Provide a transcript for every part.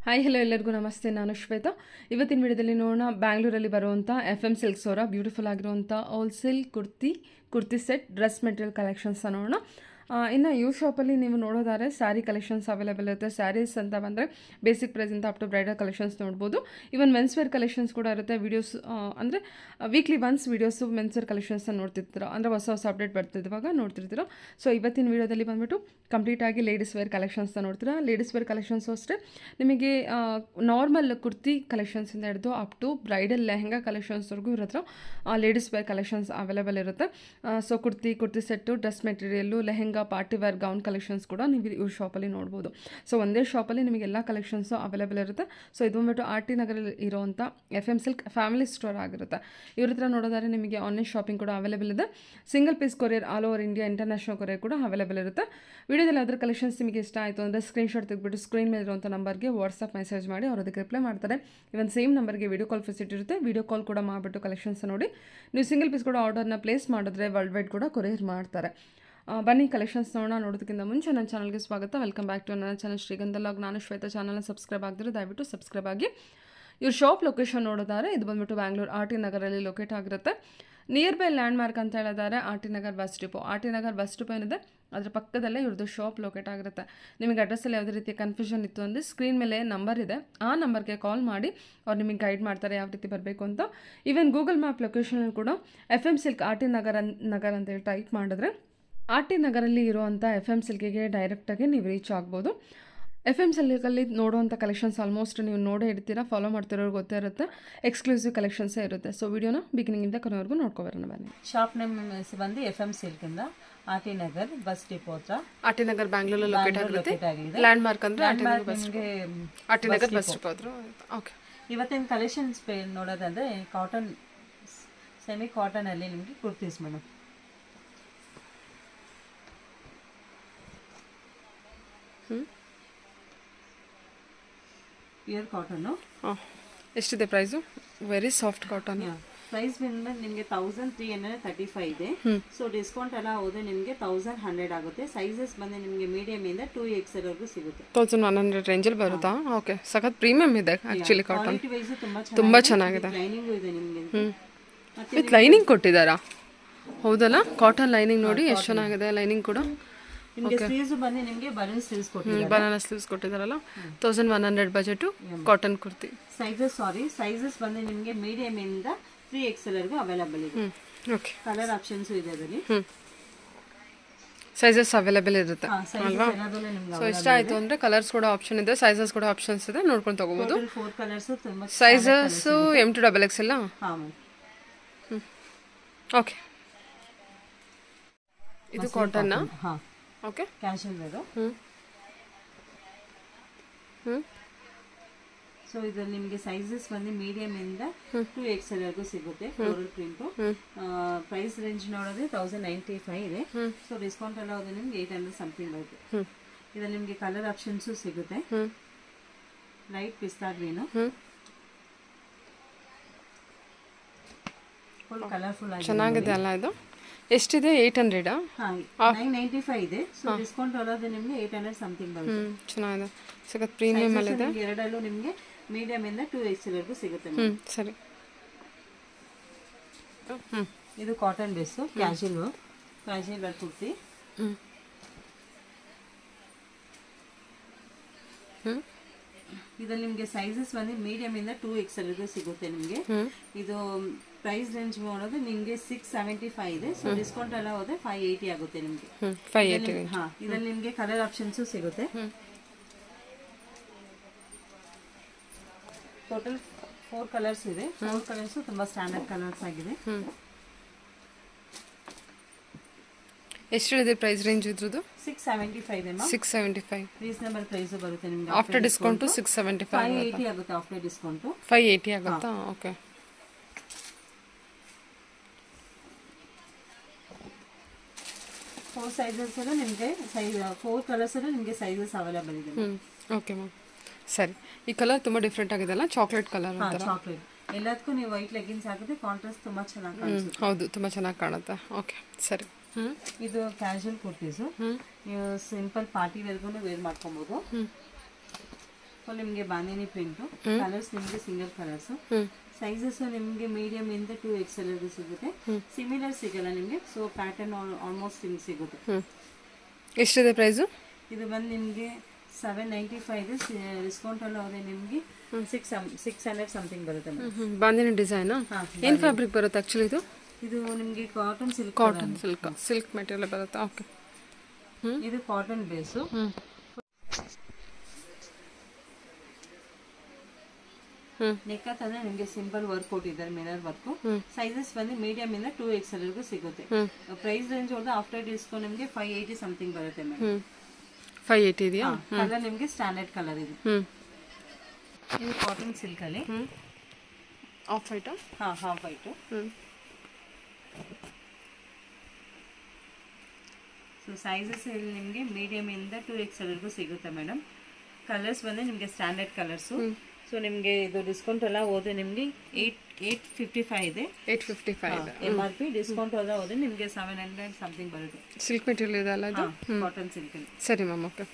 Hi hello ಎಲ್ಲರಿಗೂ ನಮಸ್ತೆ. ನಾನು ಶ್ವೇತಾ. ಇವತ್ತಿನ ವಿಡಿಯೋದಲ್ಲಿ ನೋಡೋಣ ಬ್ಯಾಂಗ್ಳೂರಲ್ಲಿ ಬರುವಂಥ FM ಸಿಲ್ಕ್ಸ್ ಅವರ ಬ್ಯೂಟಿಫುಲ್ ಆಗಿರುವಂಥ wholesale kurti set dress material collections ನೋಡೋಣ. ಇನ್ನು ಯು ಶಾಪಲ್ಲಿ ನೀವು ನೋಡೋದಾದ್ರೆ ಸ್ಯಾರಿ ಕಲೆಕ್ಷನ್ಸ್ ಅವೈಲೇಬಲ್ ಇರುತ್ತೆ. ಸ್ಯಾರೀಸ್ ಅಂತ ಬಂದರೆ ಬೇಸಿಕ್ ಪ್ರೈಸಿಂದ ಅಪ್ ಟು ಬ್ರೈಡಲ್ ಕಲೆಕ್ಷನ್ಸ್ ನೋಡ್ಬೋದು. ಈವನ್ ಮೆನ್ಸ್ವೇರ್ ಕಲೆಕ್ಷನ್ಸ್ ಕೂಡ ಇರುತ್ತೆ. ವೀಡಿಯೋಸ್ ಅಂದರೆ ವೀಕ್ಲಿ ಒನ್ಸ್ ವೀಡಿಯೋಸು ಮೆನ್ಸ್ವೇರ್ ಕಲೆಕ್ಷನ್ಸ್ನ ನೋಡ್ತಿರ್ತೀರೋ, ಅಂದರೆ ಹೊಸ ಅಪ್ಡೇಟ್ ಬರ್ತಿದ್ದಾಗ ನೋಡ್ತಿರ್ತೀರೋ. ಸೊ ಇವತ್ತಿನ ವೀಡಿಯೋದಲ್ಲಿ ಬಂದುಬಿಟ್ಟು ಕಂಪ್ಲೀಟಾಗಿ ಲೇಡೀಸ್ ವೇರ್ ಕಲೆಕ್ಷನ್ಸ್ನ ನೋಡ್ತೀರಾ. ಲೇಡೀಸ್ ವೇರ್ ಕಲೆಕ್ಷನ್ಸು ಅಷ್ಟೇ ನಿಮಗೆ ನಾರ್ಮಲ್ ಕುರ್ತಿ ಕಲೆಕ್ಷನ್ಸಿಂದ ಹಿಡಿದು ಅಪ್ ಟು ಬ್ರೈಡಲ್ ಲೆಹಂಗಾ ಕಲೆಕ್ಷನ್ಸ್ವರೆಗೂ ಇರುತ್ತೆ. ಲೇಡೀಸ್ ವೇರ್ ಕಲೆಕ್ಷನ್ಸ್ ಅವೈಲೇಬಲ್ ಇರುತ್ತೆ. So kurti set, dress material, lehenga, party wear gown collections ಕೂಡ ನೀವು ಇವ್ರ ಶಾಪಲ್ಲಿ ನೋಡ್ಬೋದು. ಸೊ ಒಂದೇ ಶಾಪಲ್ಲಿ ನಿಮಗೆ ಎಲ್ಲ ಕಲೆಕ್ಷನ್ಸು ಅವೈಲೇಬಲ್ ಇರುತ್ತೆ. ಸೊ ಇದು ಬಂದ್ಬಿಟ್ಟು RT ನಗರಲ್ಲಿ ಇರೋವಂಥ FM ಸಿಲ್ಕ್ ಫ್ಯಾಮಿಲಿ ಸ್ಟೋರ್ ಆಗಿರುತ್ತೆ. ಇವ್ರ ಹತ್ರ ನೋಡೋದಾದ್ರೆ ನಿಮಗೆ ಆನ್ಲೈನ್ ಶಾಪಿಂಗ್ ಕೂಡ ಅವೈಲೇಬಲ್ ಇದೆ. Single piece courier all over India, international courier ಕೂಡ ಅವೈಲೇಬಲ್ ಇರುತ್ತೆ. ವಿಡಿಯೋದಲ್ಲಿ ಅದರ ಕಲೆಕ್ಷನ್ಸ್ ನಿಮಗೆ ಇಷ್ಟ ಆಯಿತು ಅಂದರೆ ಸ್ಕ್ರೀನ್ಶಾಟ್ ತೆಗೆದುಬಿಟ್ಟು ಸ್ಕ್ರೀನ್ ಮೇಲೆ ಇರುವಂಥ ನಂಬರ್ಗೆ ವಾಟ್ಸಪ್ ಮೆಸೇಜ್ ಮಾಡಿ ಅವ್ರು ಅದಕ್ಕೆ ರಿಪ್ಲೈ ಮಾಡ್ತಾರೆ. ಇವನ್ ಸೇಮ್ ನಂಬರ್ಗೆ ವಿಡಿಯೋ ಕಾಲ್ ಫೆಸಿಲಿಟಿ ಇರುತ್ತೆ. ವಿಡಿಯೋ ಕಾಲ್ ಕೂಡ ಮಾಡಿಬಿಟ್ಟು ಕಲೆಕ್ಷನ್ಸ್ ನೋಡಿ ನೀವು ಸಿಂಗಲ್ ಪೀಸ್ ಕೂಡ ಆರ್ಡರ್ನ ಪ್ಲೇಸ್ ಮಾಡಿದ್ರೆ ವರ್ಲ್ಡ್ ವೈಡ್ ಕೂಡ ಕೊರಿಯರ್ ಮಾಡ್ತಾರೆ. ಬನ್ನಿ ಕಲೆಕ್ಷನ್ಸ್ ನೋಡೋದಕ್ಕಿಂತ ಮುಂಚೆ ನನ್ನ ಚಾನಲ್ಗೆ ಸ್ವಾಗತ. ವೆಲ್ಕಮ್ ಬ್ಯಾಕ್ ಟು ನನ್ನ ಚಾನಲ್ ಶ್ರೀಗಂಧ ಲಾಗ್. ನಾನು ಶ್ವೇತಾ. ಚಾನಲ್ನ ಸಬ್ಸ್ಕ್ರೈಬ್ ಆಗಿದ್ರೆ ದಯವಿಟ್ಟು ಸಬ್ಸ್ಕ್ರೈಬ್ ಆಗಿ. ಇವ್ರ ಶಾಪ್ ಲೊಕೇಶನ್ ನೋಡೋದಾದ್ರೆ ಇದು ಬಂದುಬಿಟ್ಟು ಬ್ಯಾಂಗ್ಳೂರು RT ನಗರಲ್ಲಿ ಲೊಕೇಟ್ ಆಗಿರುತ್ತೆ. ನಿಯರ್ ಬೈ ಲ್ಯಾಂಡ್ ಮಾರ್ಕ್ ಅಂತ ಹೇಳಿದಾರೆ RT Nagar bus depot. RT Nagar bus depot ಏನಿದೆ ಅದರ ಪಕ್ಕದಲ್ಲೇ ಇವ್ರದ್ದು ಶಾಪ್ ಲೊಕೇಟ್ ಆಗಿರುತ್ತೆ. ನಿಮಗೆ ಅಡ್ರೆಸ್ಸಲ್ಲಿ ಯಾವುದೇ ರೀತಿಯ ಕನ್ಫ್ಯೂಷನ್ ಇತ್ತು ಅಂದರೆ ಸ್ಕ್ರೀನ್ ಮೇಲೆ ನಂಬರ್ ಇದೆ, ಆ ನಂಬರ್ಗೆ ಕಾಲ್ ಮಾಡಿ ಅವ್ರು ನಿಮಗೆ ಗೈಡ್ ಮಾಡ್ತಾರೆ ಯಾವ ರೀತಿ ಬರಬೇಕು ಅಂತ. ಈವನ್ ಗೂಗಲ್ ಮ್ಯಾಪ್ ಲೊಕೇಶನಲ್ಲಿ ಕೂಡ FM ಸಿಲ್ಕ್ RT ನಗರ್ ಅಂತೇಳಿ ಟೈಪ್ ಮಾಡಿದ್ರೆ RT ನಗರಲ್ಲಿ ಇರುವಂಥ FM ಸಿಲ್ಕಿಗೆ ಡೈರೆಕ್ಟಾಗಿ ನೀವು ರೀಚ್ ಆಗ್ಬೋದು. FM ಸಿಲ್ಕಲ್ಲಿ ನೋಡುವಂಥ ಕಲೆಕ್ಷನ್ಸ್ ಆಲ್ಮೋಸ್ಟ್ ನೀವು ನೋಡೇ ಇರ್ತೀರಾ, ಫಾಲೋ ಮಾಡ್ತಿರೋರು ಗೊತ್ತೇ ಇರುತ್ತೆ. ಎಕ್ಸ್ಕ್ಲೂಸಿವ್ ಕಲೆಕ್ಷನ್ಸೇ ಇರುತ್ತೆ. ಸೊ ವಿಡಿಯೋನ ಬಿಗಿನಿಂಗಿಂದ ಕೊನೆವರೆಗೂ ನೋಡ್ಕೊಬರೋಣ ಬನ್ನಿ. ಶಾಪ್ ನೇಮ್ ಬಂದು FM ಸಿಲ್ಕ್ ಇಂದ RT ನಗರ್ ಬಸ್ ಡಿಪೋ ಹತ್ರ. RT ನಗರ್ ಬ್ಯಾಂಗ್ಳೂರಲ್ಲಿ ಲೊಕೇಟ್ ಆಗಿರುತ್ತೆ. ಲ್ಯಾಂಡ್ ಮಾರ್ಕ್ ಅಂದ್ರೆ RT ನಗರ್ ಬಸ್ ಡಿಪೋ ಹತ್ರ. ಓಕೆ, ಇವತ್ತಿನ ಕಲೆಕ್ಷನ್ಸ್ ನೋಡೋದಂದ್ರೆ ಕಾಟನ್, ಸೆಮಿ ಕಾಟನ್ ಅಲ್ಲಿ ನಿಮಗೆ ಕುರ್ತೀಸ್ ಮೇಡಮ್. Pure cotton. ಎಷ್ಟಿದೆ price? Very soft cotton. Price ಬಂದ ನಿಮಗೆ 1335 ಇದೆ. ಸೊ ಡಿಸ್ಕೌಂಟ್ ಎಲ್ಲ ಹೋದ್ರೆ ನಿಮಗೆ 1100 ಆಗುತ್ತೆ. ಸೈಜಸ್ ಬಂದು ನಿಮಗೆ ಮೀಡಿಯಂ ಇಂದ 2XL ವರೆಗೂ ಸಿಗುತ್ತೆ. 1100 ರೇಂಜಲ್ಲಿ ಬರುತ್ತಾ? ಓಕೆ, ಸಖತ್ ಪ್ರೀಮಿಯಂ ಇದೆ ಆಕ್ಚುಲಿ ಕಾಟನ್. ತುಂಬಾ ಚೆನ್ನಾಗಿದೆ. ಲೈನಿಂಗ್ ಇದೆ ನಿಮಗೆ, ವಿತ್ ಲೈನಿಂಗ್ ಕೊಟ್ಟಿದ್ದಾರಾ? ಹೌದಲ್ಲ, ಕಾಟನ್ ಲೈನಿಂಗ್ ನೋಡಿ ಎಷ್ಟು ಚೆನ್ನಾಗಿದೆ. ಲೈನಿಂಗ್ ಕೂಡ ನಿಮಗೆ ಸ್ಲೀವ್ಸ್ ಬಂದು ನಿಮಗೆ ಬನಾನಾ ಸ್ಲೀವ್ಸ್ ಕೊಟ್ಟಿದ್ದಾರೆ. ಬನಾನಾ ಸ್ಲೀವ್ಸ್ ಕೊಟ್ಟಿದ್ದಾರಲ್ಲ. 1100 ಬಜೆಟ್ ಕಾಟನ್ ಕುರ್ತಿ. ಸೈಜಸ್ ಬಂದು ನಿಮಗೆ ಮೀಡಿಯಂ ಇಂದ 3XL ವರೆಗೂ ಅವೈಲೇಬಲ್ ಇದೆ. ಓಕೆ, ಕಲರ್ ಆಪ್ಷನ್ಸ್ ಇದೆ ಅದರಲ್ಲಿ. ಸೈಜಸ್ ಅವೈಲೇಬಲ್ ಇರುತ್ತೆ ಅಲ್ವಾ? ಸೊ ಇಷ್ಟ ಆಯ್ತು ಅಂದ್ರೆ ಕಲರ್ಸ್ ಕೂಡ ಆಪ್ಷನ್ ಇದೆ, ಸೈಜಸ್ ಕೂಡ ಆಪ್ಷನ್ಸ್ ಇದೆ, ನೋಡ್ಕೊಂಡು ತಗೋಬಹುದು. 4 ಕಲರ್ಸ್ ತುಂಬಾ sizes M to XXL. Okay, ಇದು cotton. Okay, casual wear. So ಇದರಲ್ಲಿ ನಿಮಗೆ ಸೈಜಸ್ ಬಂದು ಮೀಡಿಯಂ ಇಂದ 2XL ವರೆಗೂ ಸಿಗುತ್ತೆ. Floral print. ಪ್ರೈಸ್ ರೇಂಜ್ ನೋಡಿದ್ರೆ 1095 ಇದೆ. ಸೊ ಡಿಸ್ಕೌಂಟ್ ಎಲ್ಲ ಹೋದ್ರೆ ನಿಮ್ಗೆ 800 ಸಮಥಿಂಗ್ ಬರುತ್ತೆ. ಇದರಲ್ಲಿ ನಿಮಗೆ ಕಲರ್ ಆಪ್ಷನ್ಸ್ ಸಿಗುತ್ತೆ. Light pista green, full colourful ಆಗಿ ಚೆನ್ನಾಗಿದೆ ಅಲ್ಲ ಇದು? ಎಷ್ಟಿದೆ? 800. 995 ಇದೆ. ಸೊ ಡಿಸ್ಕೌಂಟ್ ಅಲ್ಲದೆ ನಿಮಗೆ 800 ಸಮಥಿಂಗ್ ಬರುತ್ತೆ. ಚೆನ್ನಾಗಿದೆ, ಸಖತ್ ಪ್ರೀಮಿಯಂ ಅಲ್ಲಿ ಇದೆ. ಎರಡಲ್ಲೂ ನಿಮಗೆ ಮೀಡಿಯಂ ಇಂದ 2XL ವರೆಗೂ ಸಿಗುತ್ತೆ. ಸರಿ, ಇದು cotton base casual wear kurti. ಇದ್ರಲ್ಲಿ ನಿಮಗೆ ಸೈಜಸ್ ಬಂದು ಮೀಡಿಯಂ ಇಂದ 2XL ವರೆಗೂ ಸಿಗುತ್ತೆ ನಿಮಗೆ. ಇದು ಪ್ರೈಸ್ ರೇಂಜ್ ನೋಡೋದು ನಿಮಗೆ 675 ಇದೆ. ಸೊ ಡಿಸ್ಕೌಂಟ್ ಎಲ್ಲ ಹೋದ್ರೆ 580 ಆಗುತ್ತೆ ನಿಮಗೆ. 580. ಇದರಲ್ಲಿ ನಿಮಗೆ ಕಲರ್ ಆಪ್ಷನ್ಸ್ ಸಿಗುತ್ತೆ. ಟೋಟಲ್ 4 ಕಲರ್ಸ್ ಇದೆ. 4 ಕಲರ್ಸ್ ತುಂಬಾ ಸ್ಟ್ಯಾಂಡರ್ಡ್ ಕಲರ್ಸ್ ಆಗಿದೆ. ಎಷ್ಟಿದೆ ಪ್ರೈಸ್ ರೇಂಜ್ ಇದ್ರದ್ದು? 675 ಇದೆ. 675 ರೀಸನಬಲ್ ಪ್ರೈಸ್ ಬರುತ್ತೆ ನಿಮಗೆ. ಆಫ್ಟರ್ ಡಿಸ್ಕೌಂಟ್ 675 580 ಆಗುತ್ತೆ. ಆಫ್ಟರ್ ಡಿಸ್ಕೌಂಟ್ 580 ಆಗುತ್ತಾ? ಓಕೆ, 4 ಸೈಜಸ್ ಎಲ್ಲ ನಿಮಗೆ 4 ಕಲರ್ಸ್ ಎಲ್ಲ ನಿಮಗೆ ಸೈಜಸ್ ಅವೈಲೇಬಲ್ ಇದೆ. ಓಕೆ ಮ್ಯಾಮ್, ಸರಿ. ಈ ಕಲರ್ ತುಂಬಾ ಡಿಫ್ರೆಂಟ್ ಆಗಿದೆ ಅಲ್ಲ, ಚಾಕ್ಲೇಟ್ ಕಲರ್ ಅಂತ. ಚಾಕ್ಲೇಟ್ ಎಲ್ಲದಕ್ಕೂ ನೀವು ವೈಟ್ ಲೆಗ್ಗಿನ್ಸ್ ಹಾಕಿದ್ರೆ ಕಾಂಟ್ರಾಸ್ಟ್ ತುಂಬಾ ಚೆನ್ನಾಗಿ ಕಾಣಿಸುತ್ತೆ. ಹೌದು, ತುಂಬಾ ಚೆನ್ನಾಗಿ ಕಾಣುತ್ತೆ. ಓಕೆ, ಸರಿ. ಇದು ಕ್ಯಾಶುವಲ್ ಕುರ್ತೀಸ್. ನೀವು ಸಿಂಪಲ್ ಪಾರ್ಟಿ ವೇರ್ಗೂ ವೇರ್ ಮಾಡ್ಕೊಬಹುದು. ಫುಲ್ ನಿಮಗೆ ಬಾಂದಿನಿ ಪ್ರಿಂಟು. ಕಲರ್ಸ್ ನಿಮಗೆ ಸಿಂಗಲ್ ಕಲರ್ಸ್. ಸೈಜಸ್ ನಿಮಗೆ ಮೀಡಿಯಂ ಇಂದ 2XL ಸಿಗುತ್ತೆ. ಸಿಮಿಲರ್ ಸಿಗಲ್ಲ ನಿಮಗೆ. ಸೊ ಪ್ಯಾಟರ್ನ್ ಆಲ್ಮೋಸ್ಟ್ ನಿಮ್ಗೆ ಸಿಗುತ್ತೆ. ಎಷ್ಟಿದೆ ಪ್ರೈಸು? ಇದು ಬಂದು ನಿಮಗೆ 795 ಇದೆ. ಡಿಸ್ಕೌಂಟ್ ಎಲ್ಲ ಹೋದ್ರೆ ನಿಮಗೆ 600 ಸಮಥಿಂಗ್ ಬರುತ್ತೆ. ಬಾಂದಿನಿ ಡಿಸೈನ್ ಏನು ಫ್ಯಾಬ್ರಿಕ್ ಬರುತ್ತೆ ಆ್ಯಕ್ಚುಲಿ ಇದು? ಇದು ನಿಮಗೆ cotton silk. Cotton silk material ಬರುತ್ತೆ. ಓಕೆ. ಇದು ಕಾಟನ್ ಬೇಸು. ನೆಕ್ ಅಂದ್ರೆ ನಿಮಗೆ ಸಿಂಪಲ್ ವರ್ಕ್ ಕೊಟ್ಟಿದ್ದಾರೆ, ಮಿರರ್ ವರ್ಕ್. ಸೈಜಸ್ ಬಂದು ಮೀಡಿಯಂ ಇಂದ 2XL ವರೆಗೂ ಸಿಗುತ್ತೆ. ಪ್ರೈಸ್ ರೇಂಜ್ ಹೋದ್ರೆ ಆಫ್ಟರ್ ಡಿಸ್ಕೌಂಟ್ ನಿಮಗೆ 580 ಸಮಥಿಂಗ್ ಬರುತ್ತೆ ಮೇಡಮ್. 580 ಇದೆಯಾ? ಕಲರ್ ನಿಮಗೆ ಸ್ಟ್ಯಾಂಡರ್ಡ್ ಕಲರ್ ಇದೆ. ಇದು ಕಾಟನ್ ಸಿಲ್ಕ್ ಅಲ್ಲಿ off white. Half white. So sizes ಇಲ್ಲಿ ನಿಮಗೆ ಮೀಡಿಯಂ ಇಂದ 2XL ವರೆಗೂ ಸಿಗುತ್ತೆ ಮೇಡಮ್. ಕಲರ್ಸ್ ಬಂದ್ರೆ ನಿಮಗೆ ಸ್ಟ್ಯಾಂಡರ್ಡ್ ಕಲರ್ಸು. ಸೊ ನಿಮಗೆ ಇದು ಡಿಸ್ಕೌಂಟ್ ಎಲ್ಲ ಹೋದ್ರೆ ನಿಮಗೆ 855 ಇದೆ. 855 MRP. ಡಿಸ್ಕೌಂಟ್ ಎಲ್ಲ ಹೋದ್ರೆ ನಿಮಗೆ 700 ಸಮಥಿಂಗ್ ಬರುತ್ತೆ. ಸಿಲ್ಕ್ ಮೆಟೀರಿಯಲ್ ಇದೆ ಅಲ್ಲ ಇದು? Cotton silk. ಸರಿ ಮ್ಯಾಮ್. ಓಕೆ.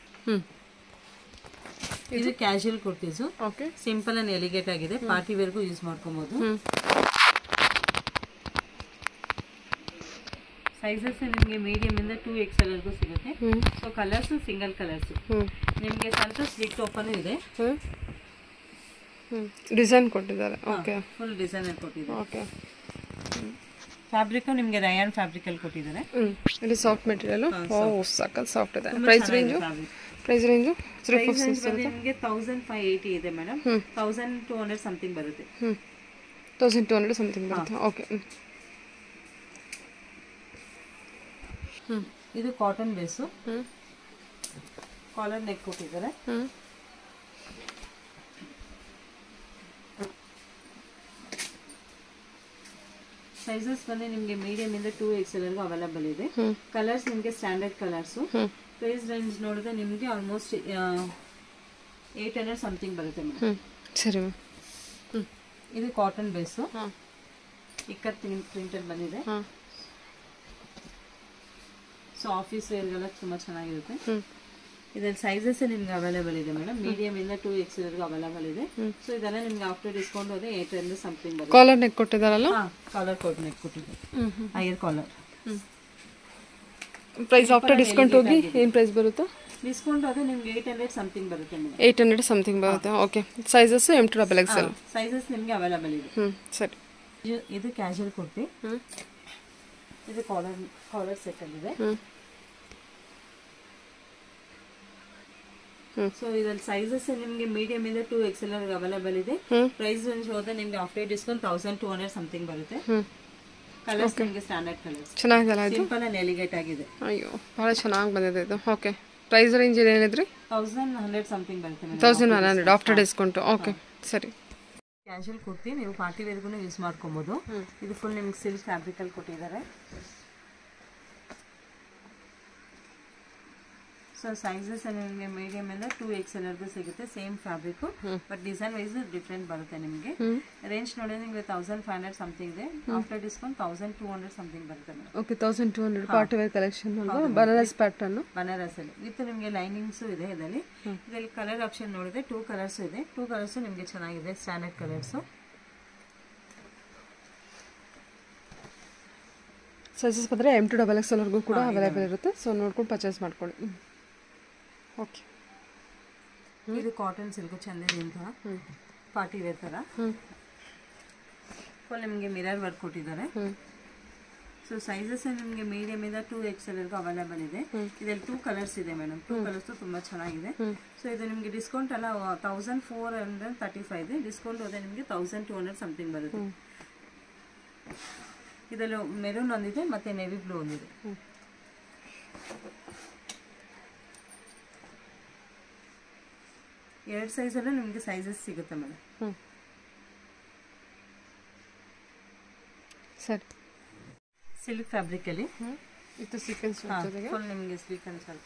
ಇದು casual kurtis. Okay. Simple and elegant ಆಗಿದೆ. ಪಾರ್ಟಿ ವೇರ್ಗೂ ಯೂಸ್ ಮಾಡ್ಕೊಬಹುದು. ಸೈಜಸ್ ನಿಮಗೆ ಮೀಡಿಯಂ ಇಂದ 2XL ವರೆಗೂ ಸಿಗುತ್ತೆ. So colours single colours. ನಿಮಗೆ ಸಂತೋಷ್ ಸ್ಲಿಟ್ ಓಪನ್ ಇದೆ. ಡಿಸೈನ್ ಕೊಟ್ಟಿದ್ದಾರೆ. ಓಕೆ. ಫುಲ್ ಡಿಸೈನ್ ಅಲ್ಲಿ ಕೊಟ್ಟಿದ್ದಾರೆ. ಓಕೆ. ಫ್ಯಾಬ್ರಿಕ್ ನಿಮಗೆ ರಯಾನ್ ಫ್ಯಾಬ್ರಿಕ್ ಅಲ್ಲಿ ಕೊಟ್ಟಿದ್ದಾರೆ. ಇದು ಸಾಫ್ಟ್ ಮೆಟೀರಿಯಲ್. ಸಕ್ಕತ್ ಸಾಫ್ಟ್ ಇದೆ. Price range? ಪ್ರೈಸ್ ರೇಂಜು ನಿಮಗೆ 1580 ಇದೆ ಮೇಡಮ್. 1200 ಸಮಥಿಂಗ್ ಬರುತ್ತೆ. 1200 ಸಮಥಿಂಗ್ ಬರುತ್ತೆ. ಓಕೆ. ಇದು ಕಾಟನ್ ಬೇಸು. ಕಾಲರ್ ನೆಕ್ ಕೊಟ್ಟಿದ್ದಾರೆ. ಸೈಜಸ್ ಬಂದು ನಿಮಗೆ ಮೀಡಿಯಂ ಇಂದ 2XL ವರೆಗೂ ಅವೈಲೇಬಲ್ ಇದೆ. ಕಲರ್ಸ್ ನಿಮಗೆ ಸ್ಟ್ಯಾಂಡರ್ಡ್ ಕಲರ್ಸ್. ಪ್ರೈಸ್ ರೇಂಜ್ ನೋಡಿದ್ರೆ ನಿಮಗೆ ಆಲ್ಮೋಸ್ಟ್ 800 ಸಮಥಿಂಗ್ ಬರುತ್ತೆ ಮೇಡಮ್. ಸರಿ. ಇದು ಕಾಟನ್ ಬೇಸು. ಇಕ್ಕತ್ ಪ್ರಿಂಟೆಡ್ ಬಂದಿದೆ. ಸೊ ಆಫೀಸ್ ವೇರ್ಗೆಲ್ಲ ತುಂಬಾ ಚೆನ್ನಾಗಿರುತ್ತೆ. ಇದರಲ್ಲಿ ಸೈಜಸ್ ನಿಮ್ಗೆ ಅವೈಲೇಬಲ್ ಇದೆ ಮೇಡಮ್. ಮೀಡಿಯಂ ಇಂದ 2XL ವರೆಗೂ ಅವೈಲೇಬಲ್ ಇದೆ. ಸೊ ಇದೆಲ್ಲ ನಿಮ್ಗೆ ಆಫ್ಟರ್ ಡಿಸ್ಕೌಂಟ್ ಹೋದ್ರೆ 800 ಸಮಥಿಂಗ್ ಬರುತ್ತೆ. ಕಾಲರ್ ನೆಕ್ ಕೊಟ್ಟಿದಾರಲ್ಲ? ಕಾಲರ್ ಕೋಟ್ ನೆಕ್ ಕೊಟ್ಟಿದ್ದಾರೆ. Higher collar. Price after discount ಹೋಗಿ ಏನು ಪ್ರೈಸ್ ಬರುತ್ತೆ? ಡಿಸ್ಕೌಂಟ್ ಆದ್ರೆ ನಿಮ್ಗೆ 800 ಸಮಥಿಂಗ್ ಬರುತ್ತೆ ಮೇಡಮ್. 800 ಸಮಥಿಂಗ್ ಬರುತ್ತೆ. ಓಕೆ. ಸೈಜಸ್ M2XL ಸೈಜಸ್ ನಿಮ್ಗೆ ಅವೈಲೇಬಲ್ ಇದೆ. ಸರಿ. ಇದು ಕ್ಯಾಶುಯಲ್ ಕುರ್ತಿ. ಇದು ಕಾಲರ್ ಸೆಟ್ ಇದೆ. ಸೊ ಇದರಲ್ಲಿ ಸೈಜಸ್ ನಿಮಗೆ ಮೀಡಿಯಂ ಇಂದ 2XL ವರೆಗೂ ಅವೈಲೇಬಲ್ ಇದೆ. ಪ್ರೈಸ್ ರೇಂಜ್ ಹೋದ್ರೆ ನಿಮ್ಗೆ ಆಫ್ಟರ್ ಡಿಸ್ಕೌಂಟ್ 1200 ಸಮಥಿಂಗ್ ಬರುತ್ತೆ. ಕಲರ್ಸ್ ನಿಮಗೆ ಸ್ಟ್ಯಾಂಡರ್ಡ್ ಕಲರ್ಸ್. ಚೆನ್ನಾಗಿದಲ್ಲ ಇದು? ಸಿಂಪಲ್ ಅಂಡ್ ಎಲಿಗೇಟ್ ಆಗಿದೆ. ಅಯ್ಯೋ ಬಹಳ ಚೆನ್ನಾಗಿ ಬಂದಿದೆ ಇದು. ಓಕೆ. ಪ್ರೈಸ್ ರೇಂಜ್ ಏನು ಹೇಳಿದ್ರಿ? 1100 ಸಮಥಿಂಗ್ ಬರುತ್ತೆ. 1100 ಆಫ್ಟರ್ ಡಿಸ್ಕೌಂಟ್. ಓಕೆ. ಸರಿ. ಕ್ಯಾಶುಯಲ್ ಕುರ್ತಿ ನೀವು ಪಾರ್ಟಿ ವೇರ್ಗೂ ಯೂಸ್ ಮಾಡ್ಕೊಬೋದು. ಇದು ಫುಲ್ ನಿಮ್ಗೆ ಸಿಲ್ಕ್ ಫ್ಯಾಬ್ರಿಕ್ ಅಲ್ಲಿ ಕೊಟ್ಟಿದ್ದಾರೆ. ಸೊ ಸೈಜಸ್ ನಿಮಗೆ ಮೀಡಿಯಂ ಇಂದ 2XL ವರೆಗೂ ಸಿಗುತ್ತೆ. Same fabric but design wise different ಬರುತ್ತೆ ನಿಮಗೆ. ರೇಂಜ್ ನೋಡಿ ನಿಮಗೆ 1500 ಸಮಥಿಂಗ್ ಇದೆ. ಆಫ್ಟರ್ ಡಿಸ್ಕೌಂಟ್ 1200 ಸಮಥಿಂಗ್ ಬರುತ್ತೆ madam. Okay. 1200 party wear collection ಅಲ್ವಾ? ಬನಾರಸ್ ಪ್ಯಾಟರ್ನ್. ಬನಾರಸ್ ಅಲ್ಲಿ ವಿತ್ ನಿಮಗೆ ಲೈನಿಂಗ್ಸ್ ಇದೆ. ಇದರಲ್ಲಿ ಕಲರ್ ಆಪ್ಷನ್ ನೋಡಿದ್ರೆ 2 ಕಲರ್ಸ್ ಇದೆ. 2 ಕಲರ್ಸ್ ನಿಮಗೆ ಚೆನ್ನಾಗಿದೆ. Standard colours. ಸೈಜಸ್ ಬಂದರೆ M2XL ವರೆಗೂ ಕೂಡ ಅವೈಲೇಬಲ್ ಇರುತ್ತೆ. ಸೊ ನೋಡ್ಕೊಂಡು ಪರ್ಚೇಸ್ ಮಾಡ್ಕೊಳ್ಳಿ. ಓಕೆ. ಇದು ಕಾಟನ್ ಸಿಲ್ಕ್ ಚಂದಿದೆ ಅಂತ ಪಾರ್ಟಿ ವೇರ್ ತರ. ಫುಲ್ ನಿಮಗೆ ಮಿರರ್ ವರ್ಕ್ ಕೊಟ್ಟಿದ್ದಾರೆ. ಸೊ ಸೈಜಸ್ ನಿಮಗೆ ಮೀಡಿಯಂ ಇಂದ 2XL ವರೆಗೂ ಅವೈಲೇಬಲ್ ಇದೆ. ಇದರಲ್ಲಿ 2 ಕಲರ್ಸ್ ಇದೆ ಮೇಡಮ್. 2 ಕಲರ್ಸ್ ತುಂಬಾ ಚೆನ್ನಾಗಿದೆ. ಸೊ ಇದು ನಿಮಗೆ ಡಿಸ್ಕೌಂಟ್ ಎಲ್ಲ 1435 ಇದೆ. ಡಿಸ್ಕೌಂಟ್ ಹೋದ್ರೆ ನಿಮಗೆ 1200 ಸಮಥಿಂಗ್ ಬರುತ್ತೆ. ಇದರಲ್ಲಿ ಮೆರೂನ್ ಒಂದಿದೆ ಮತ್ತೆ ನೇವಿ ಬ್ಲೂ ಒಂದಿದೆ. ಎರಡು ಸೈಜಲ್ಲೂ ನಿಮಗೆ ಸೈಜಸ್ ಸಿಗುತ್ತೆ ಮೇಡಮ್. ಸರಿ. ಸಿಲ್ಕ್ ಫ್ಯಾಬ್ರಿಕ್ ಅಲ್ಲಿ ಇದು ಸೀಕ್ವೆನ್ಸ್ ಜೊತೆಗೆ ಫುಲ್ ನಿಮಗೆ ಸೀಕ್ವೆನ್ಸ್ ಅಲ್ಲಿ.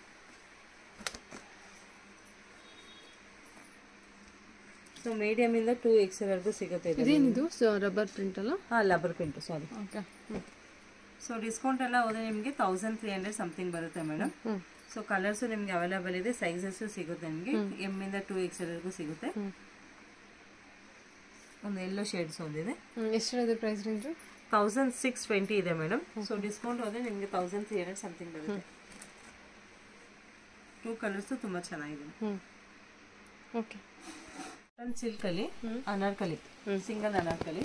ಸೊ ಮೀಡಿಯಂ ಇಂದ 2XL ವರೆಗೂ ಸಿಗುತ್ತೆ. ಇದೇನಿದು ರಬ್ಬರ್ ಪ್ರಿಂಟ್ ಅಲ್ಲ? Rubber print. Sorry. Okay. So discount ಎಲ್ಲ ಹೋದ್ರೆ ನಿಮಗೆ 1300 ಸಮಥಿಂಗ್ ಬರುತ್ತೆ ಮೇಡಮ್. ಸೊ ಕಲರ್ಸು ನಿಮಗೆ ಅವೈಲೇಬಲ್ ಇದೆ, ಸೈಜಸ್ಸು ಸಿಗುತ್ತೆ ನಿಮಗೆ. ಎಮ್ ಇಂದ 2XL ವರೆಗೂ ಸಿಗುತ್ತೆ. ಒಂದು ಎಲ್ಲೋ ಶೇಡ್ಸ್ ಒಂದಿದೆ. ಎಷ್ಟಿದೆ ಪ್ರೈಸ್ ರೇಂಜು? 1620 ಇದೆ ಮೇಡಮ್. ಸೊ ಡಿಸ್ಕೌಂಟ್ ಹೋದ್ರೆ ನಿಮಗೆ 1300 ಸಮಥಿಂಗ್ ಬರುತ್ತೆ. 2 ಕಲರ್ಸ್ ತುಂಬಾ ಚೆನ್ನಾಗಿದೆ. ಓಕೆ. ಸಿಲ್ಕ್ ಅಲ್ಲಿ Anarkali, single Anarkali,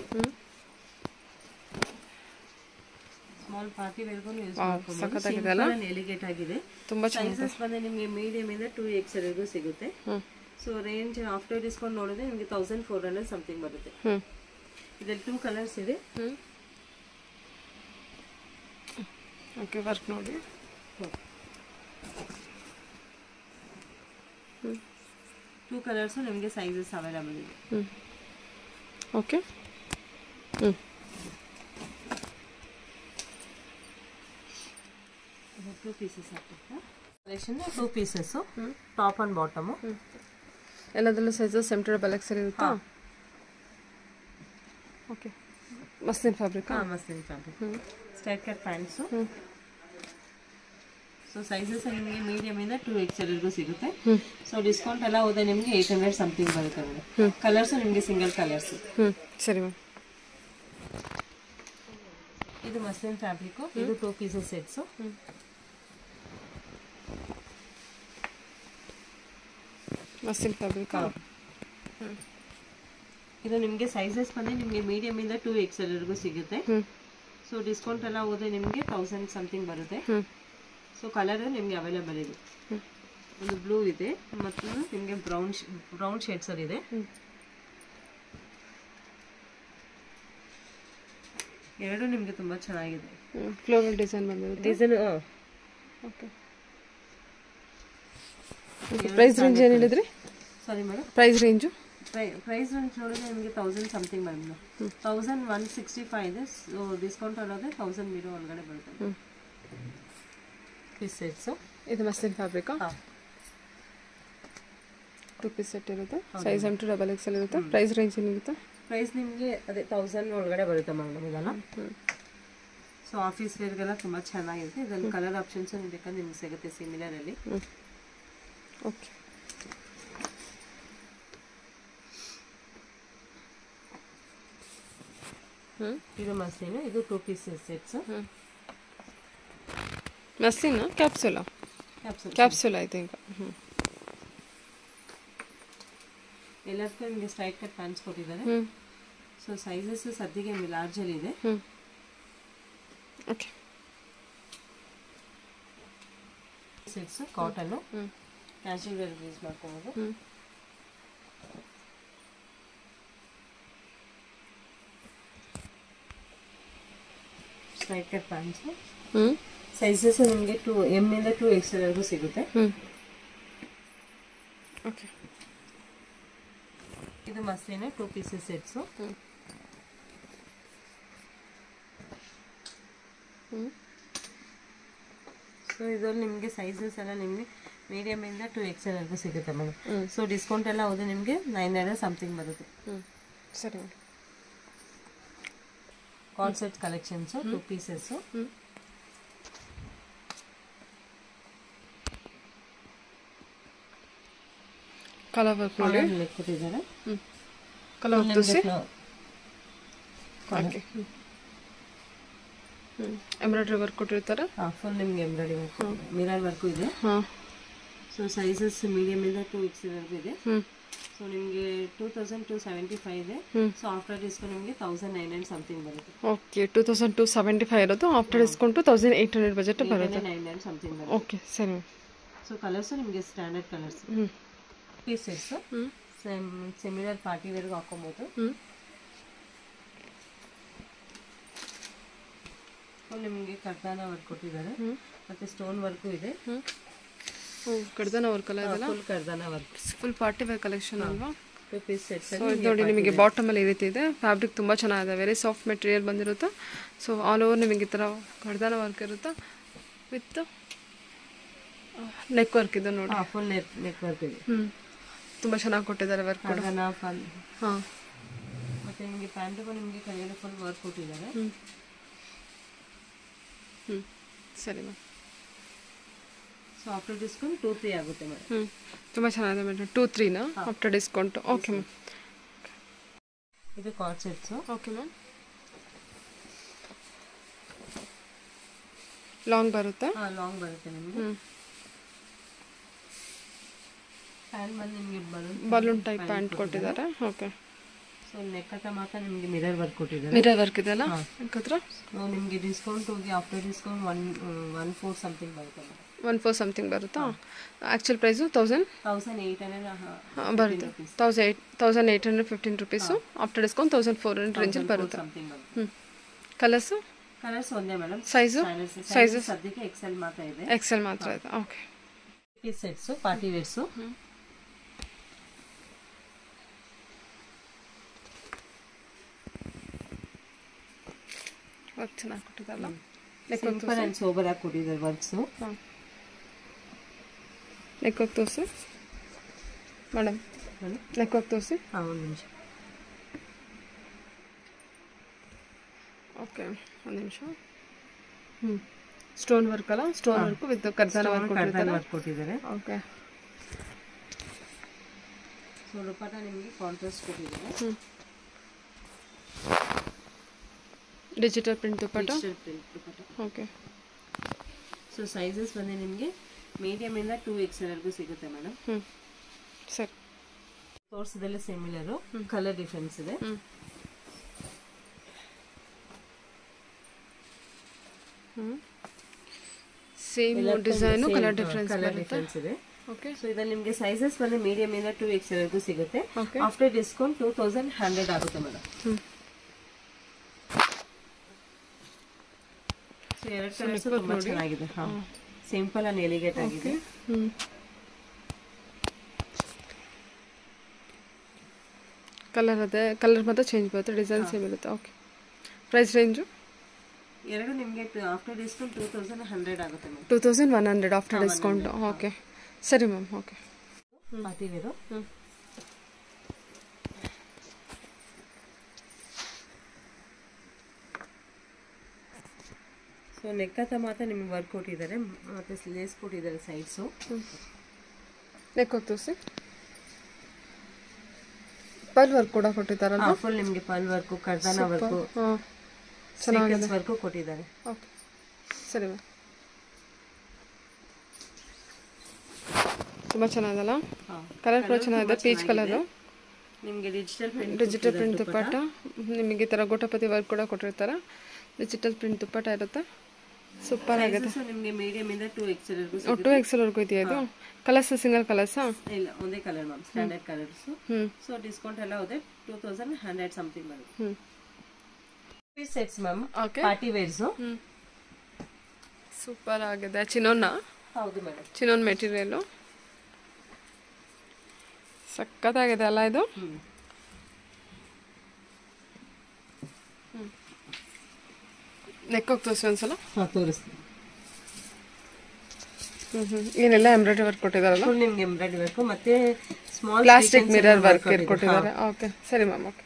small party ವೇರ್ಗೂ ಯೂಸ್ ಮಾಡ್ಕೊಬಹುದು. ಸಿಂಪಲ್ ಅಂಡ್ ಎಲಿಗೇಟ್ ಆಗಿದೆ. ಸೈಜಸ್ ಬಂದ್ರೆ ನಿಮಗೆ ಮೀಡಿಯಂ ಇಂದ 2XL ವರೆಗೂ ಸಿಗುತ್ತೆ. ಸೊ ರೇಂಜ್ ಆಫ್ಟರ್ ಡಿಸ್ಕೌಂಟ್ ನೋಡಿದ್ರೆ ನಿಮಗೆ 1400 ಸಮಥಿಂಗ್ ಬರುತ್ತೆ. ಇದರಲ್ಲಿ 2 ಕಲರ್ಸ್ ಇದೆ. ಓಕೆ, ವರ್ಕ್ ನೋಡಿ. 2 ಕಲರ್ಸ್ ನಿಮಗೆ ಸೈಜಸ್ ಅವೈಲೇಬಲ್ ಇದೆ. Okay. 2 pieces collection. 2 pieces, top and bottom. ಎಲ್ಲದರಲ್ಲೂ ಸೈಜಸ್ XXL ಇರುತ್ತಾ? Okay. Muslin fabric. Muslin fabric. Straight cut pants. So sizes ನಿಮಗೆ ಮೀಡಿಯಂ ಇಂದ 2XL ವರೆಗೂ ಸಿಗುತ್ತೆ. ಸೊ ಡಿಸ್ಕೌಂಟ್ ಎಲ್ಲ ಹೋದ್ರೆ ನಿಮಗೆ 800 ಸಮಥಿಂಗ್ ಬರುತ್ತೆ ಮೇಡಮ್. ಕಲರ್ಸ್ ನಿಮಗೆ ಸಿಂಗಲ್ ಕಲರ್ಸ್. ಸರಿ ಮ್ಯಾಮ್. ಇದು ಮಸ್ಲಿನ್ ಫ್ಯಾಬ್ರಿಕ್. ಇದು 2 ಪೀಸಸ್ ಸೆಟ್ಸ್. Muslin fabric. ಇದು ನಿಮಗೆ ಸೈಜಸ್ ಬಂದು ನಿಮಗೆ ಮೀಡಿಯಂ ಇಂದ 2XL ವರೆಗೂ ಸಿಗುತ್ತೆ. ಸೊ ಡಿಸ್ಕೌಂಟ್ ಎಲ್ಲ ಹೋದ್ರೆ ನಿಮಗೆ 1000 ಸಮಥಿಂಗ್ ಬರುತ್ತೆ. ಸೊ ಕಲರ್ ನಿಮಗೆ ಅವೈಲೇಬಲ್ ಇದೆ. ಒಂದು ಬ್ಲೂ ಇದೆ ಮತ್ತು ನಿಮಗೆ ಬ್ರೌನ್ ಶೇಡ್ಸ್ ಅಲ್ಲಿ ಇದೆ. ಎರಡು ನಿಮಗೆ ತುಂಬಾ ಚೆನ್ನಾಗಿದೆ. ಫ್ಲೋರಲ್ ಡಿಸೈನ್ ಬಂದಿರುತ್ತೆ. ಡಿಸೈನ್. ಓಕೆ. ಪ್ರೈಸ್ ರೇಂಜ್ ಏನು ಹೇಳಿದ್ರಿ? ಸಾರಿ ಮೇಡಮ್, ಪ್ರೈಸ್ ರೇಂಜ್ ನೋಡಿದ್ರೆ ನಿಮಗೆ 1000 ಸಮಥಿಂಗ್ ಬಂದು 1165 ಇದೆ. ಸೊ ಡಿಸ್ಕೌಂಟ್ ಅನ್ನೋದೇ 1000 ಮೀಟರ್ ಒಳಗಡೆ ಬರುತ್ತೆ. Piece sets. ಇದು ಮಸ್ಲಿನ್ ಫ್ಯಾಬ್ರಿಕ್. 2 ಪೀಸ್ ಸೆಟ್ ಇರುತ್ತೆ. ಸೈಜ್ M to XXL ಇರುತ್ತೆ. ಪ್ರೈಸ್ ರೇಂಜ್ ಏನಿರುತ್ತೆ? ಪ್ರೈಸ್ ನಿಮಗೆ ಅದೇ 1000 ಒಳಗಡೆ ಬರುತ್ತೆ ಮೇಡಮ್ ಇದೆಲ್ಲ. ಸೊ ಆಫೀಸ್ ವೇರ್ಗೆಲ್ಲ ತುಂಬ ಚೆನ್ನಾಗಿರುತ್ತೆ. ಇದರಲ್ಲಿ ಕಲರ್ ಆಪ್ಷನ್ಸ್ ಬೇಕಂದ್ರೆ ನಿಮ್ಗೆ ಸಿಗುತ್ತೆ ಸಿಮಿಲರ್ ಅಲ್ಲಿ. ಓಕೆ. ಇದು ಮಸ್ಲಿನ್. ಇದು 2 ಪೀಸ್ ಸೆಟ್ಸ್. ಮಸ್ಲಿನ್ ಕ್ಯಾಪ್ಸುಲಾ? Capsule I think. ಎಲ್ಲದಕ್ಕೂ ನಿಮಗೆ ಸ್ಟ್ರೈಟ್ ಕಟ್ ಪ್ಯಾಂಟ್ಸ್ ಕೊಟ್ಟಿದ್ದಾರೆ. ಸೊ ಸೈಜಸ್ ಸದ್ಯಕ್ಕೆ ನಿಮಗೆ ಲಾರ್ಜ್ ಅಲ್ಲಿ ಇದೆ. Okay. Sets cotton casual wear use ಮಾಡ್ಕೋಬಹುದು. Straight cut pants. ಸೈಜಸ್ ನಿಮಗೆ M ಇಂದ 2XL ವರೆಗೂ ಸಿಗುತ್ತೆ. ಓಕೆ. ಇದು ಮಸ್ಲಿನ್ 2 ಪೀಸಸ್ ಸೆಟ್ಸ್. ಸೊ ಇದರಲ್ಲಿ ನಿಮಗೆ ಸೈಜಸ್ ಎಲ್ಲ ನಿಮಗೆ ಮೀಡಿಯಂ ಇಂದ 2XL ವರೆಗೂ ಸಿಗುತ್ತೆ ಮೇಡಮ್. ಸೊ ಡಿಸ್ಕೌಂಟ್ ಎಲ್ಲ ಹೋದ್ರೆ ನಿಮಗೆ 900 ಸಮಥಿಂಗ್ ಬರುತ್ತೆ. ಸರಿ. Concept collections 2 pieces. Colour work ನೋಡಿ ಕೊಟ್ಟಿದ್ದಾರೆ. ಕಲರ್ ದೋಸೆ. ಓಕೆ. ಎಂಬ್ರಾಯ್ಡ್ರಿ ವರ್ಕ್ ಕೊಟ್ಟಿರ್ತಾರೆ. ಫುಲ್ ನಿಮಗೆ ಎಂಬ್ರಾಯ್ಡ್ರಿ ವರ್ಕ್, ಮಿರರ್ ವರ್ಕು ಇದೆ. ಸೊ ಸೈಜಸ್ ಮೀಡಿಯಂ ಇಂದ 2XL ವರೆಗೂ ಇದೆ. ಸೊ ನಿಮಗೆ 2275 ಇದೆ. ಸೊ ಆಫ್ಟರ್ ಡಿಸ್ಕೌಂಟ್ ನಿಮಗೆ 1900 ಸಮಥಿಂಗ್ ಬರುತ್ತೆ. ಓಕೆ. 2275 ಇರೋದು ಆಫ್ಟರ್ ಡಿಸ್ಕೌಂಟ್ 1800 ಬಜೆಟ್ ಬರುತ್ತೆ. 900 ಸಮಥಿಂಗ್ ಬರುತ್ತೆ. ಓಕೆ. ಸರಿ. ಸೊ ಕಲರ್ಸ್ ನಿಮಗೆ standard colours. Piece sets similar party ವೇರ್ಗೂ ಹಾಕೊಬಹುದು. ನಿಮಗೆ ಕಡ್ದಾನ ವರ್ಕ್ ಕೊಟ್ಟಿದ್ದಾರೆ ಮತ್ತೆ ಸ್ಟೋನ್ ವರ್ಕು ಇದೆ. ಕಡ್ದಾನ ವರ್ಕ್ ಅಲ್ಲ ಇದೆಲ್ಲ? Full kardana work, full party wear collection ಅಲ್ವಾ? 2 ಪೀಸ್ ಸೆಟ್ಸ್. ನೋಡಿ ನಿಮಗೆ ಬಾಟಮ್ ಅಲ್ಲಿ ಈ ರೀತಿ ಇದೆ. ಫ್ಯಾಬ್ರಿಕ್ ತುಂಬಾ ಚೆನ್ನಾಗಿದೆ. ವೆರಿ ಸಾಫ್ಟ್ ಮೆಟೀರಿಯಲ್ ಬಂದಿರುತ್ತೆ. ಸೊ ಆಲ್ ಓವರ್ ನಿಮಗೆ ಈ ಥರ ಕಡ್ದಾನ ವರ್ಕ್ ಇರುತ್ತೆ ವಿತ್ ನೆಕ್ ವರ್ಕ್ ಇದೆ ನೋಡಿ. ಫುಲ್ ನೆಕ್ ವರ್ಕ್ ಇದೆ. ತುಂಬ ಚೆನ್ನಾಗಿ ಕೊಟ್ಟಿದ್ದಾರೆ ವರ್ಕ್ ಕೂಡ. ಹಾಂ. ಮತ್ತೆ ನಿಮಗೆ ಪ್ಯಾಂಟಿಗೂ ನಿಮಗೆ ಕೈಯಲ್ಲಿ ಫುಲ್ ವರ್ಕ್ ಕೊಟ್ಟಿದ್ದಾರೆ. ಸರಿ ಮ್ಯಾಮ್. ಸೊ ಆಫ್ಟರ್ ಡಿಸ್ಕೌಂಟ್ 2-3 ಆಗುತ್ತೆ ಮೇಡಮ್. ತುಂಬ ಚೆನ್ನಾಗಿದೆ ಮೇಡಮ್. 2-3ನಾ ಆಫ್ಟರ್ ಡಿಸ್ಕೌಂಟ್? Okay ma'am. ಇದು coord sets. Okay ma'am. Long ಬರುತ್ತಾ? ಹಾಂ, ಲಾಂಗ್ ಬರುತ್ತೆ ನಿಮಗೆ. ಪ್ಯಾಂಟ್ ಬಂದು ನಿಮಗೆ ಬಲೂನ್ ಟೈಪ್ ಪ್ಯಾಂಟ್ ಕೊಟ್ಟಿದ್ದಾರೆ. ಓಕೆ. ಸೊ ನೆಕ್ ಹತ್ರ ಮಾತ್ರ ನಿಮಗೆ ಮಿರರ್ ವರ್ಕ್ ಕೊಟ್ಟಿದ್ದಾರೆ. ಮಿರರ್ ವರ್ಕ್ ಇದೆಲ್ಲ ಯಾಕಂದ್ರೆ ನಿಮಗೆ ಡಿಸ್ಕೌಂಟ್ ಹೋಗಿ ಆಫ್ಟರ್ ಡಿಸ್ಕೌಂಟ್ 1,400 ಸಮಥಿಂಗ್ ಬರುತ್ತೆ. 1,400 ಸಮಥಿಂಗ್ ಬರುತ್ತಾ? ಆ್ಯಕ್ಚುಲ್ ಪ್ರೈಸು 1,800 ಬರುತ್ತೆ. 1,815 ರುಪೀಸು. ಆಫ್ಟರ್ ಡಿಸ್ಕೌಂಟ್ 1,400 ರೇಂಜಲ್ಲಿ ಬರುತ್ತೆ. ಕಲರ್ಸು ಒಂದೇ ಮೇಡಮ್. ಸೈಜು ಸದ್ಯಕ್ಕೆ ಎಕ್ಸೆಲ್ ಮಾತ್ರ ಇದೆ. ಎಕ್ಸೆಲ್ ಮಾತ್ರ ಇದೆ. Okay. Piece sets, party wears. Work ಚೆನ್ನಾಗಿ ಕೊಟ್ಟಿದ್ದಲ್ಲ. ಸಿಂಪಲ್ ಆ್ಯಂಡ್ ಸೋಬರ್ ಆಗಿ ಕೊಟ್ಟಿದ್ದಾರೆ ವರ್ಕ್ಸು. ನೆಕ್ ವರ್ಕ್ ತೋರಿಸಿ ಮೇಡಮ್. ನೆಕ್ ವರ್ಕ್ ತೋರಿಸಿ. ಹಾಂ, ಒಂದು ನಿಮಿಷ. ಓಕೆ, ಒಂದು ನಿಮಿಷ. ಸ್ಟೋನ್ ವರ್ಕ್ ಅಲ್ಲ? Stone work with kardana work ಕೊಟ್ಟಿದ್ದಾರೆ. ಓಕೆ. ಸೊ ದುಪಟ್ಟ ನಿಮಗೆ ಕಾಂಟ್ರಾಸ್ಟ್ ಕೊಟ್ಟಿದ್ದಾರೆ. Digital print dupatta. Okay. So sizes ಬಂದು ನಿಮಗೆ ಮೀಡಿಯಮ್ ಇಂದ 2XL ವರೆಗೂ ಸಿಗುತ್ತೆ ಮೇಡಮ್. ಸರಿ. ತೋರಿಸಿದೆಲ್ಲ ಸಿಮಿಲರು, ಕಲರ್ ಡಿಫ್ರೆನ್ಸ್ ಇದೆ. ಸೇಮ್ ಡಿಸೈನು, ಕಲರ್ ಡಿಫ್ರೆನ್ಸ್ ಇದೆ. ಓಕೆ. ಸೊ ಇದರಲ್ಲಿ ನಿಮಗೆ ಸೈಜಸ್ ಬಂದು ಮೀಡಿಯಮ್ ಇಂದ 2XL ವರೆಗೂ ಸಿಗುತ್ತೆ. ಆಫ್ಟರ್ ಡಿಸ್ಕೌಂಟ್ 2,100 ಆಗುತ್ತೆ ಮೇಡಮ್. ಸೊ ಎರಡು ಕಲರ್ಸ್ ತುಂಬಾ ಚೆನ್ನಾಗಿದೆ. ಹಾಂ, ಸಿಂಪಲ್ ಅಂಡ್ ಎಲಿಗೇಟ್ ಆಗಿದೆ. ಕಲರ್ ಅದೇ, ಕಲರ್ ಮಾತ್ರ ಚೇಂಜ್ ಬರುತ್ತೆ, ಡಿಸೈನ್ ಸೇಮ್ ಇರುತ್ತೆ. ಓಕೆ. ಪ್ರೈಸ್ ರೇಂಜು ಎರಡು ನಿಮಗೆ ಆಫ್ಟರ್ ಡಿಸ್ಕೌಂಟ್ 2,100 ಆಗುತ್ತೆ ಮ್ಯಾಮ್. 2,100 after discount. ಓಕೆ, ಸರಿ ma'am. Okay. Party wear. So neck ಹತ್ರ ಮಾತ್ರ ನಿಮಗೆ ವರ್ಕ್ ಕೊಟ್ಟಿದ್ದಾರೆ, ಮತ್ತೆ ಲೇಸ್ ಕೊಟ್ಟಿದ್ದಾರೆ ಸೈಡ್ಸು. ನೆಕ್ ತೋರಿಸಿ. ಪರ್ಲ್ ವರ್ಕ್ ಕೂಡ ಕೊಟ್ಟಿದ್ದಾರಲ್ಲ? ಫುಲ್ ನಿಮಗೆ ಪರ್ಲ್ ವರ್ಕು, ಕರ್ದಾನ ವರ್ಕು, ಚೆನ್ನಾಗಿದೆ ವರ್ಕು ಕೊಟ್ಟಿದ್ದಾರೆ. ಓಕೆ, ಸರಿ ಮ್ಯಾಮ್. ತುಂಬ ಚೆನ್ನಾಗಲ್ಲ? ಕಲರ್ ಕೂಡ ಚೆನ್ನಾಗಿದೆ, ಪೀಚ್ ಕಲರು. ನಿಮಗೆ ಡಿಜಿಟಲ್ ಪ್ರಿಂಟ್ ದುಪ್ಪಟ್ಟ. ನಿಮಗೆ ಈ ಥರ ಗೋಟಪತಿ ವರ್ಕ್ ಕೂಡ ಕೊಟ್ಟಿರ್ತಾರೆ. ಡಿಜಿಟಲ್ ಪ್ರಿಂಟ್ ದುಪ್ಪಟ್ಟ ಇರುತ್ತೆ. ಸೂಪರ್ ಆಗಿದೆ. ನಿಮಗೆ ಮೀಡಿಯಂ ಇಂದ 2XL ವರೆಗೂ. 2XL ವರೆಗೂ ಇದೆಯಾ ಇದು? ಕಲರ್ಸ್ ಸಿಂಗಲ್ ಕಲರ್ಸಾ? ಇಲ್ಲ, ಒಂದೇ colour ma'am, standard colours. So discount ಎಲ್ಲ ಹೋದೆ 2,100 ಸಮಥಿಂಗ್ ಬರುತ್ತೆ. Piece sets ma'am, party wears. Super ಆಗಿದೆ. ಚಿನೋನ್ನ? ಹೌದು ಮೇಡಮ್, ಚಿನೋನ್ ಮೆಟೀರಿಯಲ್ ಸಕ್ಕತ್ತಾಗಿದೆ ಅಲ್ಲ ಇದು? ನೆಕ್ ಹೋಗಿ ತೋರಿಸಿ ಒಂದ್ಸಲ. ತೋರಿಸ್ತೀನಿ. ಏನೆಲ್ಲ ಎಂಬ್ರಾಯ್ಡ್ರಿ ವರ್ಕ್ ಕೊಟ್ಟಿದಾರಲ್ಲ? ಫುಲ್ ನಿಮ್ಗೆ ಎಂಬ್ರಾಯ್ಡ್ರಿ ವರ್ಕ್ ಮತ್ತೆ ಸ್ಮಾಲ್ ಪ್ಲಾಸ್ಟಿಕ್ ಮಿರರ್ ವರ್ಕ್ ಕೊಟ್ಟಿದ್ದಾರೆ. ಓಕೆ, ಸರಿ ಮ್ಯಾಮ್. ಓಕೆ.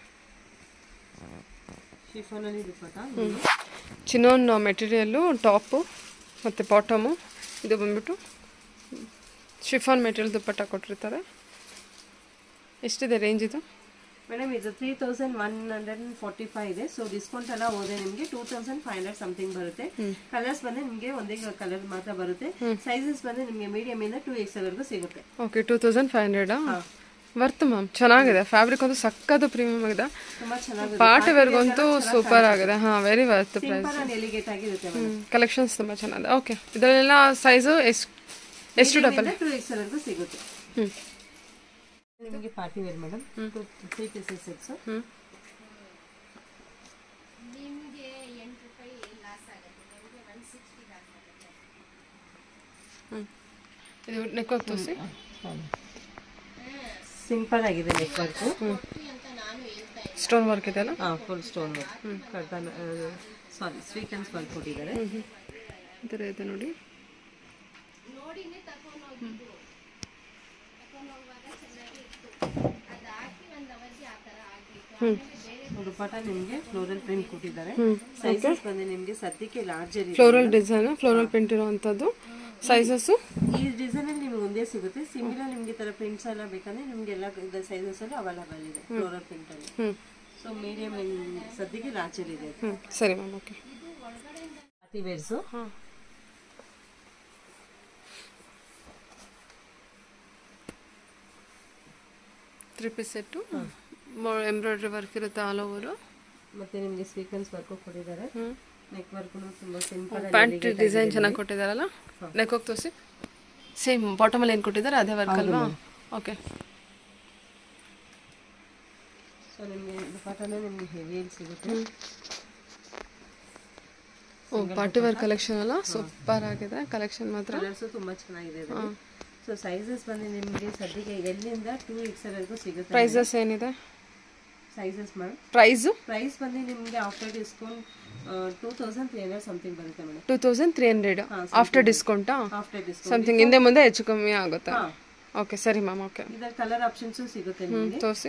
ಶಿಫಾನ್ ಅಲ್ಲಿ ದುಪ್ಪಟ್ಟ. ಚಿನೋನ್ ಮೆಟೀರಿಯಲ್ಲು ಟಾಪು ಮತ್ತು ಬಾಟಮು. ಇದು ಬಂದ್ಬಿಟ್ಟು ಶಿಫಾನ್ ಮೆಟೀರಿಯಲ್ ದುಪ್ಪಟ್ಟ ಕೊಟ್ಟಿರ್ತಾರೆ. ಎಷ್ಟಿದೆ ರೇಂಜ್ ಇದು? ಮೇಡಮ್ ಇದು 3,145 ಇದೆ. ಸೊ ಡಿಸ್ಕೌಂಟ್ ಎಲ್ಲ ಹೋದೆ ನಿಮಗೆ 2,500 ಸಮಥಿಂಗ್ ಬರುತ್ತೆ. ಕಲರ್ಸ್ ಬಂದ್ರೆ ನಿಮಗೆ ಒಂದೇ ಕಲರ್ ಮಾತ್ರ ಬರುತ್ತೆ. ಸೈಜಸ್ ಬಂದ್ರೆ ನಿಮಗೆ ಮೀಡಿಯಂ ಇಂದ 2XL ವರೆಗೂ ಸಿಗುತ್ತೆ. Okay, 2,500 worth ma'am. ಚೆನ್ನಾಗಿದೆ. ಫ್ಯಾಬ್ರಿಕ್ ಒಂದು ಸಕ್ಕತ್ತು ಪ್ರೀಮಿಯಂ ಆಗಿದೆ. ತುಂಬಾ ಚೆನ್ನಾಗಿದೆ. ಪಾರ್ಟಿ ವೇರ್ಗಂತೂ ಸೂಪರ್ ಆಗಿದೆ. ಹಾಂ, ವೆರಿ ವರ್ತ್ ಪ್ರೈಸ್. ಎಲಿಗೇಟ್ ಆಗಿರುತ್ತೆ. ಕಲೆಕ್ಷನ್ಸ್ ತುಂಬ ಚೆನ್ನಾಗಿದೆ. ಓಕೆ, ಇದರಲ್ಲೆಲ್ಲ ಸೈಜು ಎಷ್ಟು ಡಬಲ್? 2XL ವರೆಗೂ ಸಿಗುತ್ತೆ. ನಿಮಗೆ party wear madam, 3 pieces sets. ಇದು ನೆಕ್ ವರ್ಕ್ ತೋರಿಸಿ. ಸಿಂಪಲ್ ಆಗಿದೆ ನೆಕ್ ವರ್ಕ್. ಸ್ಟೋನ್ ವರ್ಕ್ ಇದೆ ಅಲ್ಲ? ಹಾಂ, ಫುಲ್ ಸ್ಟೋನ್ ವರ್ಕ್. ಕರ್ದಾನ, ಸಾರಿ, ಸ್ವೀಕನ್ಸ್ ವರ್ಕ್ ಕೊಟ್ಟಿದ್ದಾರೆ. ಈ ಥರ ಇದೆ ನೋಡಿ. ದುಪ್ಪಟ್ಟ ನಿಮಗೆ ಫ್ಲೋರಲ್ ಪ್ರಿಂಟ್ ಕೊಟ್ಟಿದ್ದಾರೆ. ಸೈಜಸ್ ಬಂದು ನಿಮಗೆ ಸದ್ಯಕ್ಕೆ larger floral design, floral print ಇರುವಂಥದ್ದು. ಸೈಜಸ್ಸು ಈ ಈ ಡಿಸೈನ್ ಅಲ್ಲಿ ನಿಮ್ಗೆ ಒಂದೇ ಸಿಗುತ್ತೆ. ಸಿಮಿಲರ್ ನಿಮ್ಗೆ ಈ ತರ ಪ್ರಿಂಟ್ಸ್ ಎಲ್ಲ ಬೇಕಂದ್ರೆ ನಿಮ್ಗೆ ಎಲ್ಲ ಸೈಜಸ್ ಅಲ್ಲಿ ಅವೈಲೇಬಲ್ ಇದೆ ಫ್ಲೋರಲ್ ಪ್ರಿಂಟ್ ಅಲ್ಲಿ. ಸೊ ಮೀಡಿಯಂ ಸದ್ಯಕ್ಕೆ ಲಾರ್ಜರ್ ಇದೆ. ಸರಿ ma'am. Okay. Party wears. Three piece set embroidery work ಇರುತ್ತೆ ಆಲ್ ಓವರ್. ಮತ್ತೆ ನಿಮಗೆ ಸೀಕ್ವೆನ್ಸ್ ವರ್ಕ್ ಕೊಟ್ಟಿದ್ದಾರೆ. ನೆಕ್ ವರ್ಕ್ ತುಂಬಾ ಸಿಂಪಲ್. ಪ್ಯಾಂಟ್ ಡಿಸೈನ್ ಚೆನ್ನಾಗಿ ಕೊಟ್ಟಿದ್ದಾರಲ್ಲ. ನೆಕ್ ಹೋಗಿ ತೋರಿಸಿ. ಸೇಮ್ ಬಾಟಮಲ್ಲಿ ಏನು ಕೊಟ್ಟಿದ್ದಾರೆ ಅದೇ ವರ್ಕ್ ಅಲ್ವಾ? ಓಕೆ. ಸೊ ನಿಮಗೆ ದುಪಟ್ಟಾನು ನಿಮಗೆ ಹೆವಿಯಲ್ಲಿ ಸಿಗುತ್ತೆ. ಪಾರ್ಟಿ ವೇರ್ ಕಲೆಕ್ಷನ್ ಅಲ್ಲ, ಸೂಪರ್ ಆಗಿದೆ ಕಲೆಕ್ಷನ್ ಮಾತ್ರ. ಕಲರ್ಸು ತುಂಬಾ ಚೆನ್ನಾಗಿದೆ. ಸೊ ಸೈಜಸ್ ಬಂದು ನಿಮಗೆ ಸದ್ಯಕ್ಕೆ ಎಲ್ಲಿಂದ 2XL ವರೆಗೂ ಸಿಗುತ್ತೆ. ಪ್ರೈಸಸ್ ಏನಿದೆ? ಸೈಜಸ್ ಮೇಡಮ್ ಪ್ರೈಸ್ ಬಂದು ನಿಮಗೆ ಆಫ್ಟರ್ ಡಿಸ್ಕೌಂಟ್ 2300 ಸಮಥಿಂಗ್ ಬರುತ್ತೆ ಮೇಡಮ್. 2300 ಆಫ್ಟರ್ ಡಿಸ್ಕೌಂಟಾ? ಆಫ್ಟರ್ ಡಿಸ್ಕೌಂಟ್ ಸಮಥಿಂಗ್ ಹಿಂದೆ ಮುಂದೆ ಹೆಚ್ಚು ಕಮ್ಮಿ ಆಗುತ್ತೆ. ಓಕೆ ಸರಿ ಮ್ಯಾಮ್. ಓಕೆ. ಇದರ ಕಲರ್ ಆಪ್ಷನ್ಸ್ ಸಿಗುತ್ತೆ ನಿಮಗೆ. ತೋರಿಸಿ.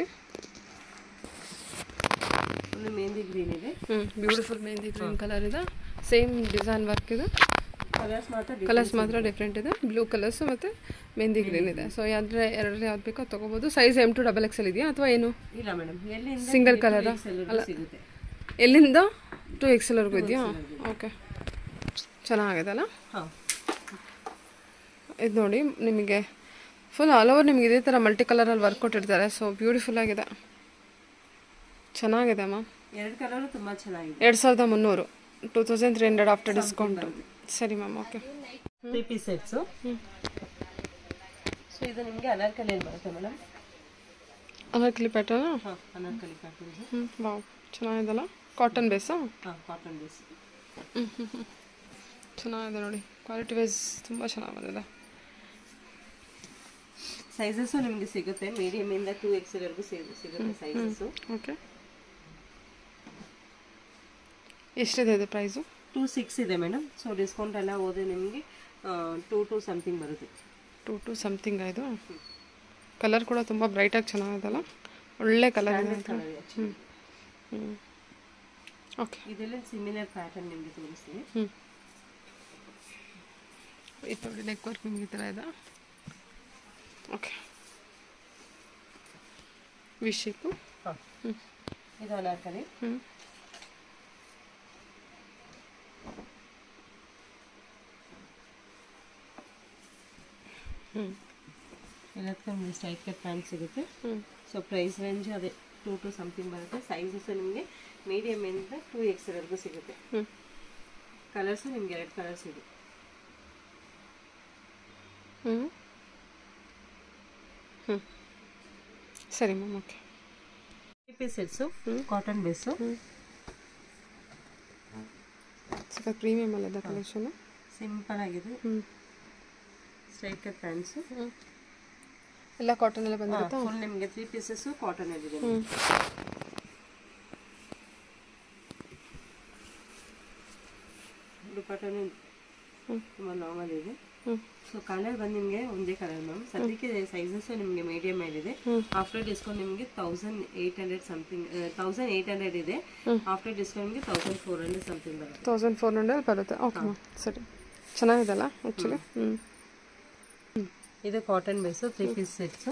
ಒಂದು ಮೆಹಂದಿ ಗ್ರೀನ್ ಇದೆ. ಬ್ಯೂಟಿಫುಲ್ ಮೆಹಂದಿ ಗ್ರೀನ್ ಕಲರ್ ಇದೆ. ಸೇಮ್ ಡಿಸೈನ್ ವರ್ಕ್ ಇದೆ. ಕಲರ್ಸ್ ಮಾತ್ರ ಡಿಫ್ರೆಂಟ್ ಇದೆ. ಬ್ಲೂ ಕಲರ್ಸ್ ಮತ್ತು ಮೆಹಂದಿ ಗ್ರೀನ್ ಇದೆ. ಸೊ ಎರಡರಲ್ಲಿ ಯಾವ್ದು ಬೇಕೋ ತೊಗೋಬೋದು. ಸೈಜ್ M to XXL ಇದೆಯಾ ಅಥವಾ ಏನು? ಇಲ್ಲ ಮೇಡಮ್, ಸಿಂಗಲ್ ಕಲರ್ ಅಲ್ಲ, ಎಲ್ಲಿಂದ 2XL ವರೆಗೂ ಇದೆಯಾ? ಓಕೆ, ಚೆನ್ನಾಗಿದೆ ಅಲ್ಲ. ಇದು ನೋಡಿ, ನಿಮಗೆ ಫುಲ್ ಆಲ್ ಓವರ್ ನಿಮಗೆ ಇದೇ ಥರ ಮಲ್ಟಿ ಕಲರಲ್ಲಿ ವರ್ಕ್ ಕೊಟ್ಟಿರ್ತಾರೆ. ಸೊ ಬ್ಯೂಟಿಫುಲ್ ಆಗಿದೆ, ಚೆನ್ನಾಗಿದೆ ಅಮ್ಮ. ಎರಡು ಕಲರು ತುಂಬ ಚೆನ್ನಾಗಿದೆ. 2300, 2300 ಆಫ್ಟರ್ ಡಿಸ್ಕೌಂಟ್. ಸರಿ ma'am. Okay. 3 piece sets. So ಇದು ನಿಮಗೆ ಅನಾರ್ಕಲಿ ಏನು ಬರುತ್ತೆ ಮೇಡಮ್? ಅನಾರ್ಕಲಿ ಪ್ಯಾಟರ್ನ್. ಹಾಂ, ಅನಾರ್ಕಲಿ ಪ್ಯಾಟರ್ನ್. ವಾವ್, ಚೆನ್ನಾಗಿದೆಲ್ಲ. ಕಾಟನ್ ಬೇಸಾ? ಹಾಂ, ಕಾಟನ್ ಬೇಸ್. ಚೆನ್ನಾಗಿದೆ ನೋಡಿ, ಕ್ವಾಲಿಟಿ ವೈಸ್ ತುಂಬ ಚೆನ್ನಾಗಿ ಬಂದಿದೆ. ಸೈಜಸ್ಸು ನಿಮಗೆ ಸಿಗುತ್ತೆ, ಮೀಡಿಯಮಿಂದ 2XL ವರೆಗೂ ಸಿಗುತ್ತೆ ಸೈಜಸ್ಸು. ಓಕೆ, ಎಷ್ಟಿದೆ ಇದು ಪ್ರೈಸು? 26 ಇದೆ ಮೇಡಮ್. ಸೊ ಡಿಸ್ಕೌಂಟ್ ಎಲ್ಲ ಹೋದ್ರೆ ನಿಮಗೆ 2 ಸಮಥಿಂಗ್ ಬರುತ್ತೆ. 2 ಸಮಥಿಂಗ್. ಇದು ಕಲರ್ ಕೂಡ ತುಂಬ ಬ್ರೈಟಾಗಿ ಚೆನ್ನಾಗಿದೆಲ್ಲ, ಒಳ್ಳೆ ಕಲರ್ ಇದೆ. ಓಕೆ, ಇದೆಲ್ಲ ಸಿಮಿಲರ್ ಪ್ಯಾಟರ್ನ್ ನಿಮಗೆ ತೋರಿಸ್ತೀನಿ. ಇದು ನೋಡಿ, ನೆಕ್ ವರ್ಕ್ ನಿಮ್ಗೆ ಈ ಥರ ಇದೆ. Okay, V shape. ಹಾಂ, ಇದು ಅನಾರ್ಕಲಿ. ಎಲ್ಲದಕ್ಕೂ ನಿಮಗೆ ಸ್ಟ್ರೈಟ್ ಕಟ್ ಪ್ಯಾಂಟ್ ಸಿಗುತ್ತೆ. ಸೊ ಪ್ರೈಸ್ ರೇಂಜ್ ಅದೇ 2 ಸಮಥಿಂಗ್ ಬರುತ್ತೆ. ಸೈಜಸ್ ನಿಮಗೆ ಮೀಡಿಯಮಿಂದ 2XL ವರೆಗೂ ಸಿಗುತ್ತೆ. ಕಲರ್ಸು ನಿಮಗೆ 2 ಕಲರ್ಸ್ ಇದೆ. ಸರಿ ma'am. Okay. 3 piece sets, cotton base. ಸ್ವಲ್ಪ ಪ್ರೀಮಿಯಮ್ ಅಲ್ಲದ ಕಲೆಕ್ಷನ್, ಸಿಂಪಲ್ ಆಗಿದೆ. ಸ್ಟ್ರೈಟ್ ಕಟ್ ಪ್ಯಾಂಟ್ಸು ಎಲ್ಲ ಕಾಟನ್ ಎಲ್ಲ ಬಂದಿರುತ್ತೆ. ಫುಲ್ ನಿಮಗೆ 3 ಪೀಸಸ್ಸು ಕಾಟನ್ ಇದೆ. ದುಪಟ್ಟನು ತುಂಬ ನಾರ್ಮಲ್ ಇದೆ. ಸೊ ಕಲರ್ ಬಂದು ನಿಮಗೆ ಒಂದೇ ಕಲರ್ ಮ್ಯಾಮ್. ಸದ್ಯಕ್ಕೆ ಸೈಜಸ್ ನಿಮಗೆ ಮೀಡಿಯಮ್ ಇದೆ. ಆಫ್ಟರ್ ಡಿಸ್ಕೌಂಟ್ ನಿಮಗೆ 1800 ಸಮಥಿಂಗ್, 1800 ಇದೆ. ಆಫ್ಟರ್ ಡಿಸ್ಕೌಂಟ್ ನಿಮಗೆ 1400 ಸಮಥಿಂಗ್ ಬರುತ್ತೆ. 1400 ಬರುತ್ತೆ. ಓಕೆ ಮ್ಯಾಮ್, ಸರಿ. ಚೆನ್ನಾಗಿದೆಲ್ಲ ಆ್ಯಕ್ಚುಲಿ. ಇದು cotton base 3 piece sets.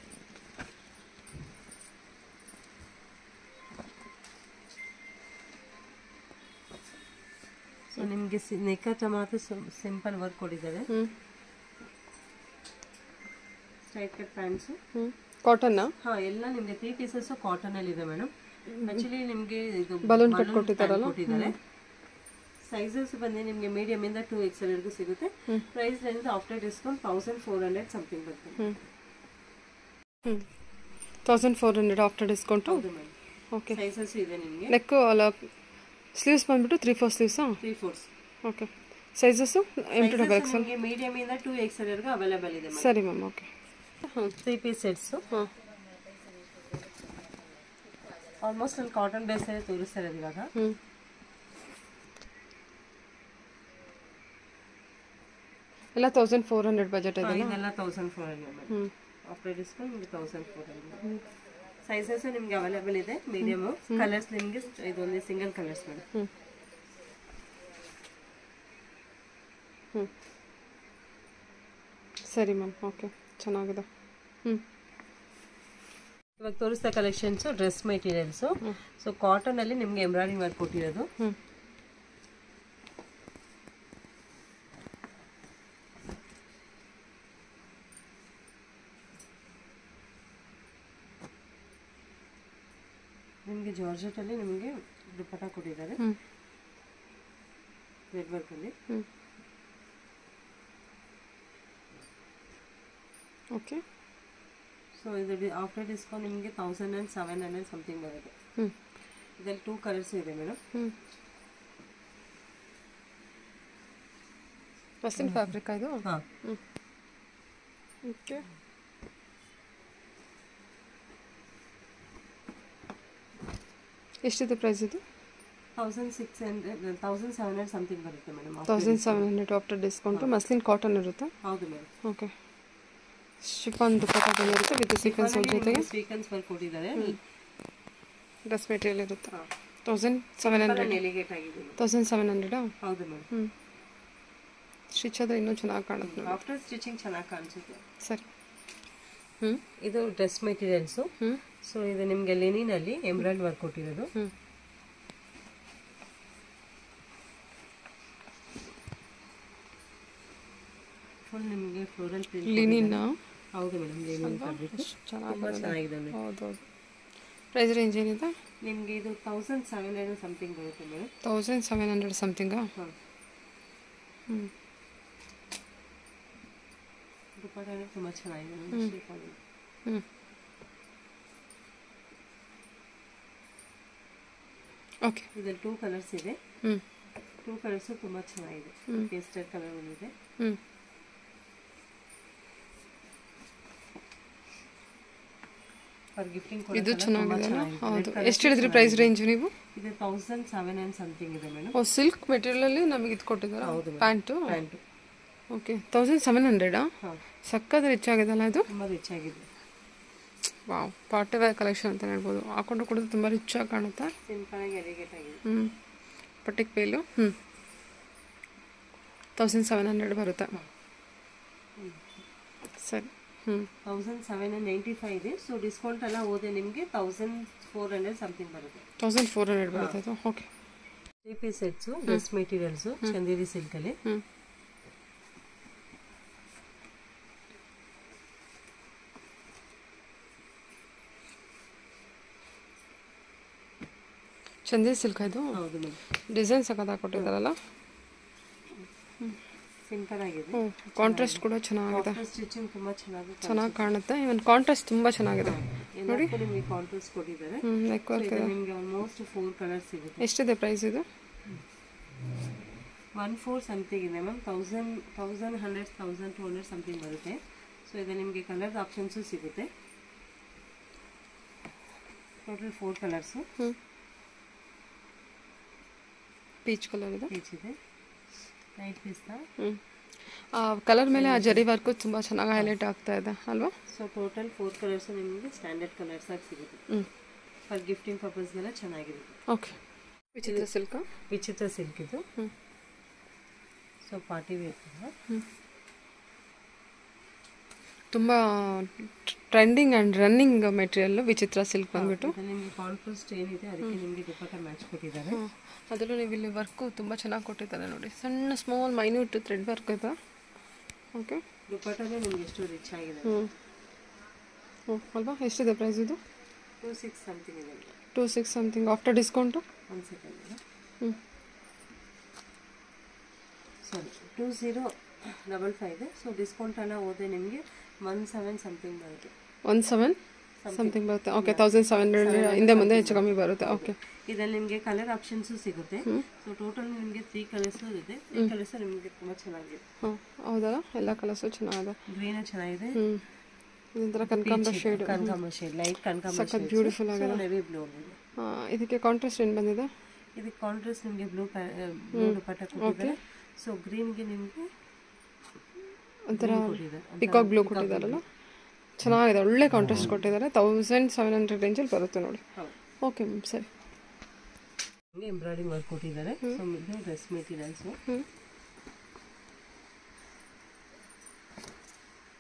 So ನಿಮಗೆ ನೆಕ್ ಹತ್ರ ಮಾತ್ರ ಸಿಂಪಲ್ ವರ್ಕ್ ಕೊಟ್ಟಿದ್ದಾರೆ. Straight cut pants cotton. ಹಾಂ, ಎಲ್ಲ ನಿಮಗೆ 3 ಪೀಸಸ್ಸು ಕಾಟನಲ್ಲಿ ಇದೆ ಮೇಡಮ್. ಆ್ಯಕ್ಚುಲಿ ನಿಮಗೆ ಇದು ಬಲೂನ್ ಕಟ್ ಕೊಟ್ಟಿದ್ದಾರೆ. ಸೈಜಸ್ ಬಂದು ನಿಮಗೆ ಮೀಡಿಯಮಿಂದ 2XL ವರೆಗೂ ಸಿಗುತ್ತೆ. Price range after discount 1400 something ಬರುತ್ತೆ. 1400 ಆಫ್ಟರ್ ಡಿಸ್ಕೌಂಟ್. ಹೌದು ಮೇಡಮ್. ಓಕೆ, ಸೈಜಸ್ ಇದೆ ನಿಮಗೆ. ನೆಕ್ ಅಲ್ಲ, ಸ್ಲೀವ್ಸ್ ಬಂದ್ಬಿಟ್ಟು 3/4 ಸ್ಲೀವ್ಸಾ? 3/4. Okay, sizes M to XXL. ನಿಮಗೆ ಮೀಡಿಯಮಿಂದ 2XL ವರೆಗೂ ಅವೈಲೇಬಲ್ ಇದೆ. ಸರಿ ma'am. Okay. 3 piece sets. Almost ಅಲ್ಲಿ ಕಾಟನ್ ಬೇಸಲ್ಲಿ ತೋರಿಸ್ತಾ ಇರೋದು ಇವಾಗ. ಎಲ್ಲ 1400 ಬಜೆಟ್ ಇದೆ. ಇದೆಲ್ಲ 1400 ಆಫ್ಟರ್ ಡಿಸ್ಕೌಂಟ್ ನಿಮಗೆ 1400. ಸೈಜಸ್ ನಿಮಗೆ ಅವೈಲೇಬಲ್ ಇದೆ. ಮೀಡಿಯಮ್ ಕಲರ್ಸ್ ನಿಮಗೆ ಇದೊಂದು ಸಿಂಗಲ್ ಕಲರ್ಸ್ ಮೇಡಮ್. ಸರಿ ಮ್ಯಾಮ್, ಓಕೆ, ಚೆನ್ನಾಗಿದೆ. ಇವಾಗ ತೋರಿಸ್ತಾ ಕಲೆಕ್ಷನ್ಸು ಡ್ರೆಸ್ ಮೆಟೀರಿಯಲ್ಸು. ಸೊ ಕಾಟನಲ್ಲಿ ನಿಮಗೆ ಎಂಬ್ರಾಯ್ಡಿಂಗ್ ವರ್ಕ್ ಕೊಟ್ಟಿರೋದು. ನಿಮಗೆ ಜಾರ್ಜೆಟಲ್ಲಿ ನಿಮಗೆ ದುಪ್ಪಟ್ಟ ಕೊಟ್ಟಿದ್ದಾರೆ ರೆಡ್ ವರ್ಕಲ್ಲಿ. ಓಕೆ. ಸೊ ಇದು ಆಫ್ಟರ್ ಡಿಸ್ಕೌಂಟ್ ನಿಮಗೆ 1700 ಸಮಥಿಂಗ್ ಬರುತ್ತೆ. ಇದರಲ್ಲಿ 2 ಕಲರ್ಸ್ ಇದೆ ಮೇಡಮ್. ಮಸ್ಲಿನ್ ಫ್ಯಾಬ್ರಿಕ್ ಇದು. ಹಾಂ. ಓಕೆ. ಎಷ್ಟಿದೆ ಪ್ರೈಸ್ ಇದು? 1700 ಸಮಥಿಂಗ್ ಬರುತ್ತೆ madam. 1700 after discount. Muslin cotton ಇರುತ್ತೆ. ಹೌದು ಮೇಡಮ್. ಓಕೆ. ಶಿಫಾನ್ ದುಪ್ಪಟ್ಟ ಬಂದಿರುತ್ತೆ ವಿತ್ ಸೀಕ್ವೆನ್ಸ್ ಜೊತೆಗೆ ಸೀಕ್ವೆನ್ಸ್ ವರ್ಕ್ ಕೊಟ್ಟಿದ್ದಾರೆ. ಡ್ರೆಸ್ ಮೆಟೀರಿಯಲ್ ಇರುತ್ತೆ. 1700. ಎಲಿಗೇಟ್ ಆಗಿದೆ. 1700. ಹೌದು ಮೇಡಮ್. ಸ್ಟಿಚ್ ಆದರೆ ಇನ್ನೂ ಚೆನ್ನಾಗಿ ಕಾಣುತ್ತೆ. ಆಫ್ಟರ್ ಸ್ಟಿಚಿಂಗ್ ಚೆನ್ನಾಗಿ ಕಾಣಿಸುತ್ತೆ. ಸರಿ. ಇದು ಡ್ರೆಸ್ ಮೆಟೀರಿಯಲ್ಸು. ಸೊ ಇದು ನಿಮಗೆ ಲೆನಿನಲ್ಲಿ ಎಂಬ್ರಾಯ್ಡ್ ವರ್ಕ್ ಕೊಟ್ಟಿರೋದು. ಫುಲ್ ನಿಮಗೆ ಫ್ಲೋರಲ್ ಪ್ರಿಂಟ್. ಲಿನಿನ್. ಹೌದು ಮೇಡಮ್, ಲಿನಿನ್ ಫ್ಯಾಬ್ರಿಕ್ ಚೆನ್ನಾಗಿದೆ. ಹೌದು. ಪ್ರೈಸ್ ರೇಂಜ್ ಏನಿದೆ ನಿಮಗೆ? ಇದು 1700 ಸಮಥಿಂಗ್ ಬರುತ್ತೆ ಮೇಡಮ್. 1700 ಸಮಥಿಂಗಾ? ದುಪ್ಪಟ್ಟ ತುಂಬ ಚೆನ್ನಾಗಿದೆ. ಓಕೆ. ಇದರಲ್ಲಿ 2 ಕಲರ್ಸ್ ಇದೆ. 2 ಕಲರ್ಸು ತುಂಬ ಚೆನ್ನಾಗಿದೆ. ಪೇಸ್ಟಲ್ ಕಲರ್ ಬಂದಿದೆ. ಇದು ಚೆನ್ನಾಗಿದೆ. ಹೌದು. ಎಷ್ಟು ಹೇಳಿದ್ರಿ ಪ್ರೈಸ್ ರೇಂಜ್ ನೀವು? ಇದು 1700 ಸಮಥಿಂಗ್ ಇದೆ ಮೇಡಮ್. ಸಿಲ್ಕ್ ಮೆಟೀರಿಯಲ್ ಅಲ್ಲಿ ನಮಗೆ ಇದು ಕೊಟ್ಟಿದ್ದಾರೆ. ಪ್ಯಾಂಟು. ಓಕೆ. 1700. ಸಕ್ಕತ್ ರಿಚ್ ಆಗಿದೆಲ್ಲ ಇದು. ತುಂಬ ರಿಚ್ ಆಗಿದೆ. ವಾವ್, ಪಾರ್ಟಿ ವೇರ್ ಕಲೆಕ್ಷನ್ ಅಂತ ಹೇಳ್ಬೋದು. ಹಾಕೊಂಡು ಕೂಡ ತುಂಬ ರಿಚ್ ಆಗಿ ಕಾಣುತ್ತೆ. ಸಿಂಪಲ್ ಆಗಿ ಎಲಿಗೇಟ್ ಆಗಿದೆ. ಪಟ್ಟಿಕ್ ಪೇಲು. 1700 ಬರುತ್ತೆ. ಸರಿ. 1795 ಇದೆ. ಸೊ ಡಿಸ್ಕೌಂಟ್ ಎಲ್ಲ ಹೋದೆ ನಿಮಗೆ 1400 ಸಮಥಿಂಗ್ ಬರುತ್ತೆ. 1400 ಬರುತ್ತೆ ಇದು. Okay. 3 piece sets dress materials Chanderi ಸಿಲ್ಕಲ್ಲಿ. ಚಂದೇರಿ ಸಿಲ್ಕ್ ಇದು. ಹೌದು ಮೇಡಮ್. ಡಿಸೈನ್ ಸಕ್ಕತ್ತಾಗಿ ಕೊಟ್ಟಿದ್ದಾರಲ್ಲ. ಸಿಂಪಲ್ ಆಗಿದೆ. ಕಾಂಟ್ರಾಸ್ಟ್ ಕೂಡ ಚೆನ್ನಾಗಿದೆ. ಸ್ಟಿಚಿಂಗ್ ತುಂಬಾ ಚೆನ್ನಾಗಿ ಕಾಣುತ್ತೆ. ಇವನ್ ಕಾಂಟ್ರಾಸ್ಟ್ ತುಂಬಾ ಚೆನ್ನಾಗಿದೆ ನೋಡಿ. ನಿಮಗೆ ಕಾಂಟ್ರಾಸ್ಟ್ ಕೊಟ್ಟಿದ್ದಾರೆ. ನೆಕ್ ವರ್ಕ್ ಇದೆ. ನಿಮಗೆ ಆಲ್ಮೋಸ್ಟ್ 4 ಕಲರ್ಸ್ ಸಿಗುತ್ತೆ. ಎಷ್ಟಿದೆ ಪ್ರೈಸ್ ಇದು? 14 ಸಮಥಿಂಗ್ ಇದೆ ಮ್ಯಾಮ್. 1100 1200 ಸಮಥಿಂಗ್ ಬರುತ್ತೆ. ಸೊ ಇದು ನಿಮಗೆ ಕಲರ್ ಆಪ್ಷನ್ಸು ಸಿಗುತ್ತೆ. Total 4 colours. ಪೀಚ್ ಕಲರ್ ಇದೆ. ಪೀಚ್ ಇದೆ. ಲೈಟ್ ಪಿಸ್ತಾ. ಕಲರ್ ಮೇಲೆ ಆ ಜರಿ ವರ್ಕ್ ತುಂಬಾ ಚೆನ್ನಾಗಿ ಹೈಲೈಟ್ ಆಗ್ತಾ ಇದೆ ಅಲ್ವಾ? ಸೊ ಟೋಟಲ್ 4 ಕಲರ್ಸ್ ನಿಮಗೆ ಸ್ಟ್ಯಾಂಡರ್ಡ್ ಕಲರ್ಸ್ ಆಗಿ ಸಿಗುತ್ತೆ. ಫಾರ್ ಗಿಫ್ಟಿಂಗ್ ಪರ್ಪಸ್ಗೆಲ್ಲ ಚೆನ್ನಾಗಿರುತ್ತೆ. ಓಕೆ. ವಿಚಿತ್ರ ಸಿಲ್ಕ್. ವಿಚಿತ್ರ ಸಿಲ್ಕ್ ಇದು. ಸೊ ಪಾರ್ಟಿ ವೇರ್ ತುಂಬ trending and running material Vichitra silk ಬಂದ್ಬಿಟ್ಟು. ನಿಮಗೆ ಕಾಂಟ್ರಾಸ್ಟ್ ಏನಿದೆ ಅದಕ್ಕೆ ನಿಮಗೆ ದುಪ್ಪಟ್ಟ ಮ್ಯಾಚ್ ಕೊಟ್ಟಿದ್ದಾರೆ. ಅದರಲ್ಲೂ ನೀವು ಇಲ್ಲಿ ವರ್ಕು ತುಂಬ ಚೆನ್ನಾಗಿ ಕೊಟ್ಟಿದ್ದಾರೆ ನೋಡಿ. ಸಣ್ಣ ಸ್ಮಾಲ್ ಮೈನ್ಯೂಟ್ ಥ್ರೆಡ್ ವರ್ಕ್ ಇದೆ. ಓಕೆ. ದುಪ್ಪಟ್ಟನೇ ನಿಮಗೆ ಎಷ್ಟು ರಿಚ್ ಆಗಿದೆ ಅಲ್ವಾ? ಎಷ್ಟಿದೆ ಪ್ರೈಸ್ ಇದು? 26 ಸಮಥಿಂಗ್ ಇದೆ. 26 something after discount. 1 second. Sorry 2055 ಇದೆ. ಸೊ ಡಿಸ್ಕೌಂಟ್ ಎಲ್ಲ ಹೋದೆ ನಿಮಗೆ 17 ಸಮಥಿಂಗ್ ಬರುತ್ತೆ. 17 ಸಮಥಿಂಗ್ ಬರುತ್ತೆ. ಓಕೆ. 1700 ಹಿಂದೆ ಮುಂದೆ ಹೆಚ್ಚು ಕಮ್ಮಿ ಬರುತ್ತೆ. ಓಕೆ. ಇದರಲ್ಲಿ ನಿಮಗೆ ಕಲರ್ ಆಪ್ಷನ್ಸು ಸಿಗುತ್ತೆ. ಸೊ ಟೋಟಲ್ ನಿಮಗೆ 3 ಕಲರ್ಸು ಇದೆ. 3 ಕಲರ್ಸು ನಿಮಗೆ ತುಂಬ ಚೆನ್ನಾಗಿದೆ. ಹೌದಲ್ಲ? ಎಲ್ಲ ಕಲರ್ಸು ಚೆನ್ನಾಗಿದೆ. ಗ್ರೀನ್ ಚೆನ್ನಾಗಿದೆ. ಇದರ ಕನಕಾಂಬರ ಶೇಡ್. ಕನಕಾಂಬರ ಶೇಡ್, ಲೈಟ್ ಕನಕಾಂಬರ ಶೇಡ್. ಬ್ಯೂಟಿಫುಲ್ ಆಗಿದೆ. ನೆವಿ ಬ್ಲೂ ಇದೆ. ಇದಕ್ಕೆ ಕಾಂಟ್ರಾಸ್ಟ್ ಏನು ಬಂದಿದೆ? ಇದಕ್ಕೆ ಕಾಂಟ್ರಾಸ್ಟ್ ನಿಮಗೆ ಬ್ಲೂ ದುಪ್ಪಟ್ಟ ಕೊಟ್ಟಿದ್ದಾರೆ. ಸೊ ಗ್ರೀನ್ಗೆ ನಿಮಗೆ ಒಂಥರ ಪಿಕಾಕ್ ಬ್ಲೂ ಕೊಟ್ಟಿದ್ದಾರಲ್ಲ, ಚೆನ್ನಾಗಿದೆ. ಒಳ್ಳೆ ಕಾಂಟ್ರಾಸ್ಟ್ ಕೊಟ್ಟಿದ್ದಾರೆ. 1700 ರೇಂಜಲ್ಲಿ ಬರುತ್ತೆ ನೋಡಿ. ಓಕೆ ಮ್ಯಾಮ್, ಸರಿ. ಎಂಬ್ರಾಯ್ಡಿಂಗ್ ವರ್ಕ್ ಕೊಟ್ಟಿದ್ದಾರೆ. ಸೊ ಇದು ಡ್ರೆಸ್ ಮೆಟೀರಿಯಲ್ಸು.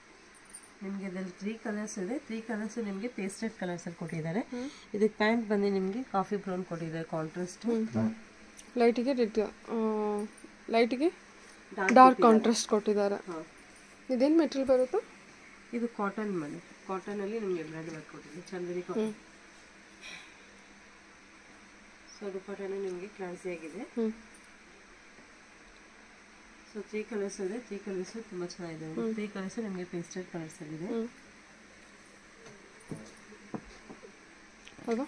ನಿಮಗೆ ಇದರಲ್ಲಿ 3 ಕಲರ್ಸ್ ಇದೆ. 3 ಕಲರ್ಸ್ ನಿಮಗೆ ಪೇಸ್ಟೆಡ್ ಕಲರ್ಸ್ ಅಲ್ಲಿ ಕೊಟ್ಟಿದ್ದಾರೆ. ಇದಕ್ಕೆ ಪ್ಯಾಂಟ್ ಬಂದು ನಿಮಗೆ ಕಾಫಿ ಬ್ರೌನ್ ಕೊಟ್ಟಿದ್ದಾರೆ ಕಾಂಟ್ರಾಸ್ಟ್. ಲೈಟಿಗೆ ಲೈಟಿಗೆ ಡಾರ್ಕ್ ಕಾಂಟ್ರಾಸ್ಟ್ ಕೊಟ್ಟಿದ್ದಾರೆ. ಇದೇನು ಮೆಟೀರಿಯಲ್ ಬರುತ್ತೆ? ಇದು ಕಾಟನ್ ಮನೆ, ಕಾಟನ್ ಅಲ್ಲಿ ನಿಮಗೆ ಎಂಬ್ರಾಯ್ಡರಿ ವರ್ಕ್ ಕೊಟ್ಟಿದೆ, ಚಂದೇರಿ ಕಾಟನ್. ಸೊ ದುಪಟ್ಟಾನು ನಿಮಗೆ ಕ್ಲಾಸಿ ಆಗಿದೆ. ಸೊ 3 ಕಲರ್ಸ್ ಇದೆ. 3 ಕಲರ್ಸ್ ತುಂಬಾ ಚೆನ್ನಾಗಿದೆ. 3 ಕಲರ್ಸ್ ನಿಮಗೆ ಪೇಸ್ಟೆಡ್ ಕಲರ್ಸ್ ಆಗಿದೆ. ಹೌದಾ?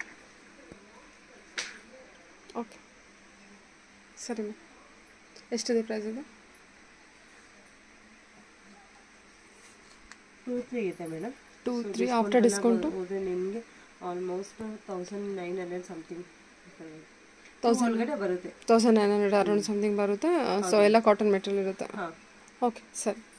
ಓಕೆ ಸರಿ ಮ್ಯಾಮ್. ಎಷ್ಟಿದೆ ಪ್ರೈಸ್ ಇದು? 2-3 ಇದೆ ಮೇಡಮ್. 2-3 ಆಫ್ಟರ್ ಡಿಸ್ಕೌಂಟು ನಿಮಗೆ ಆಲ್ಮೋಸ್ಟ್ 1900 ಸಮಥಿಂಗ್ 1000 ಬರುತ್ತೆ. 1900 ಅರೌಂಡ್ ಸಮಥಿಂಗ್ ಬರುತ್ತೆ. ಸೊ ಎಲ್ಲ ಕಾಟನ್ ಮೆಟೀರಿಯಲ್ ಇರುತ್ತೆ. ಓಕೆ ಸರಿ.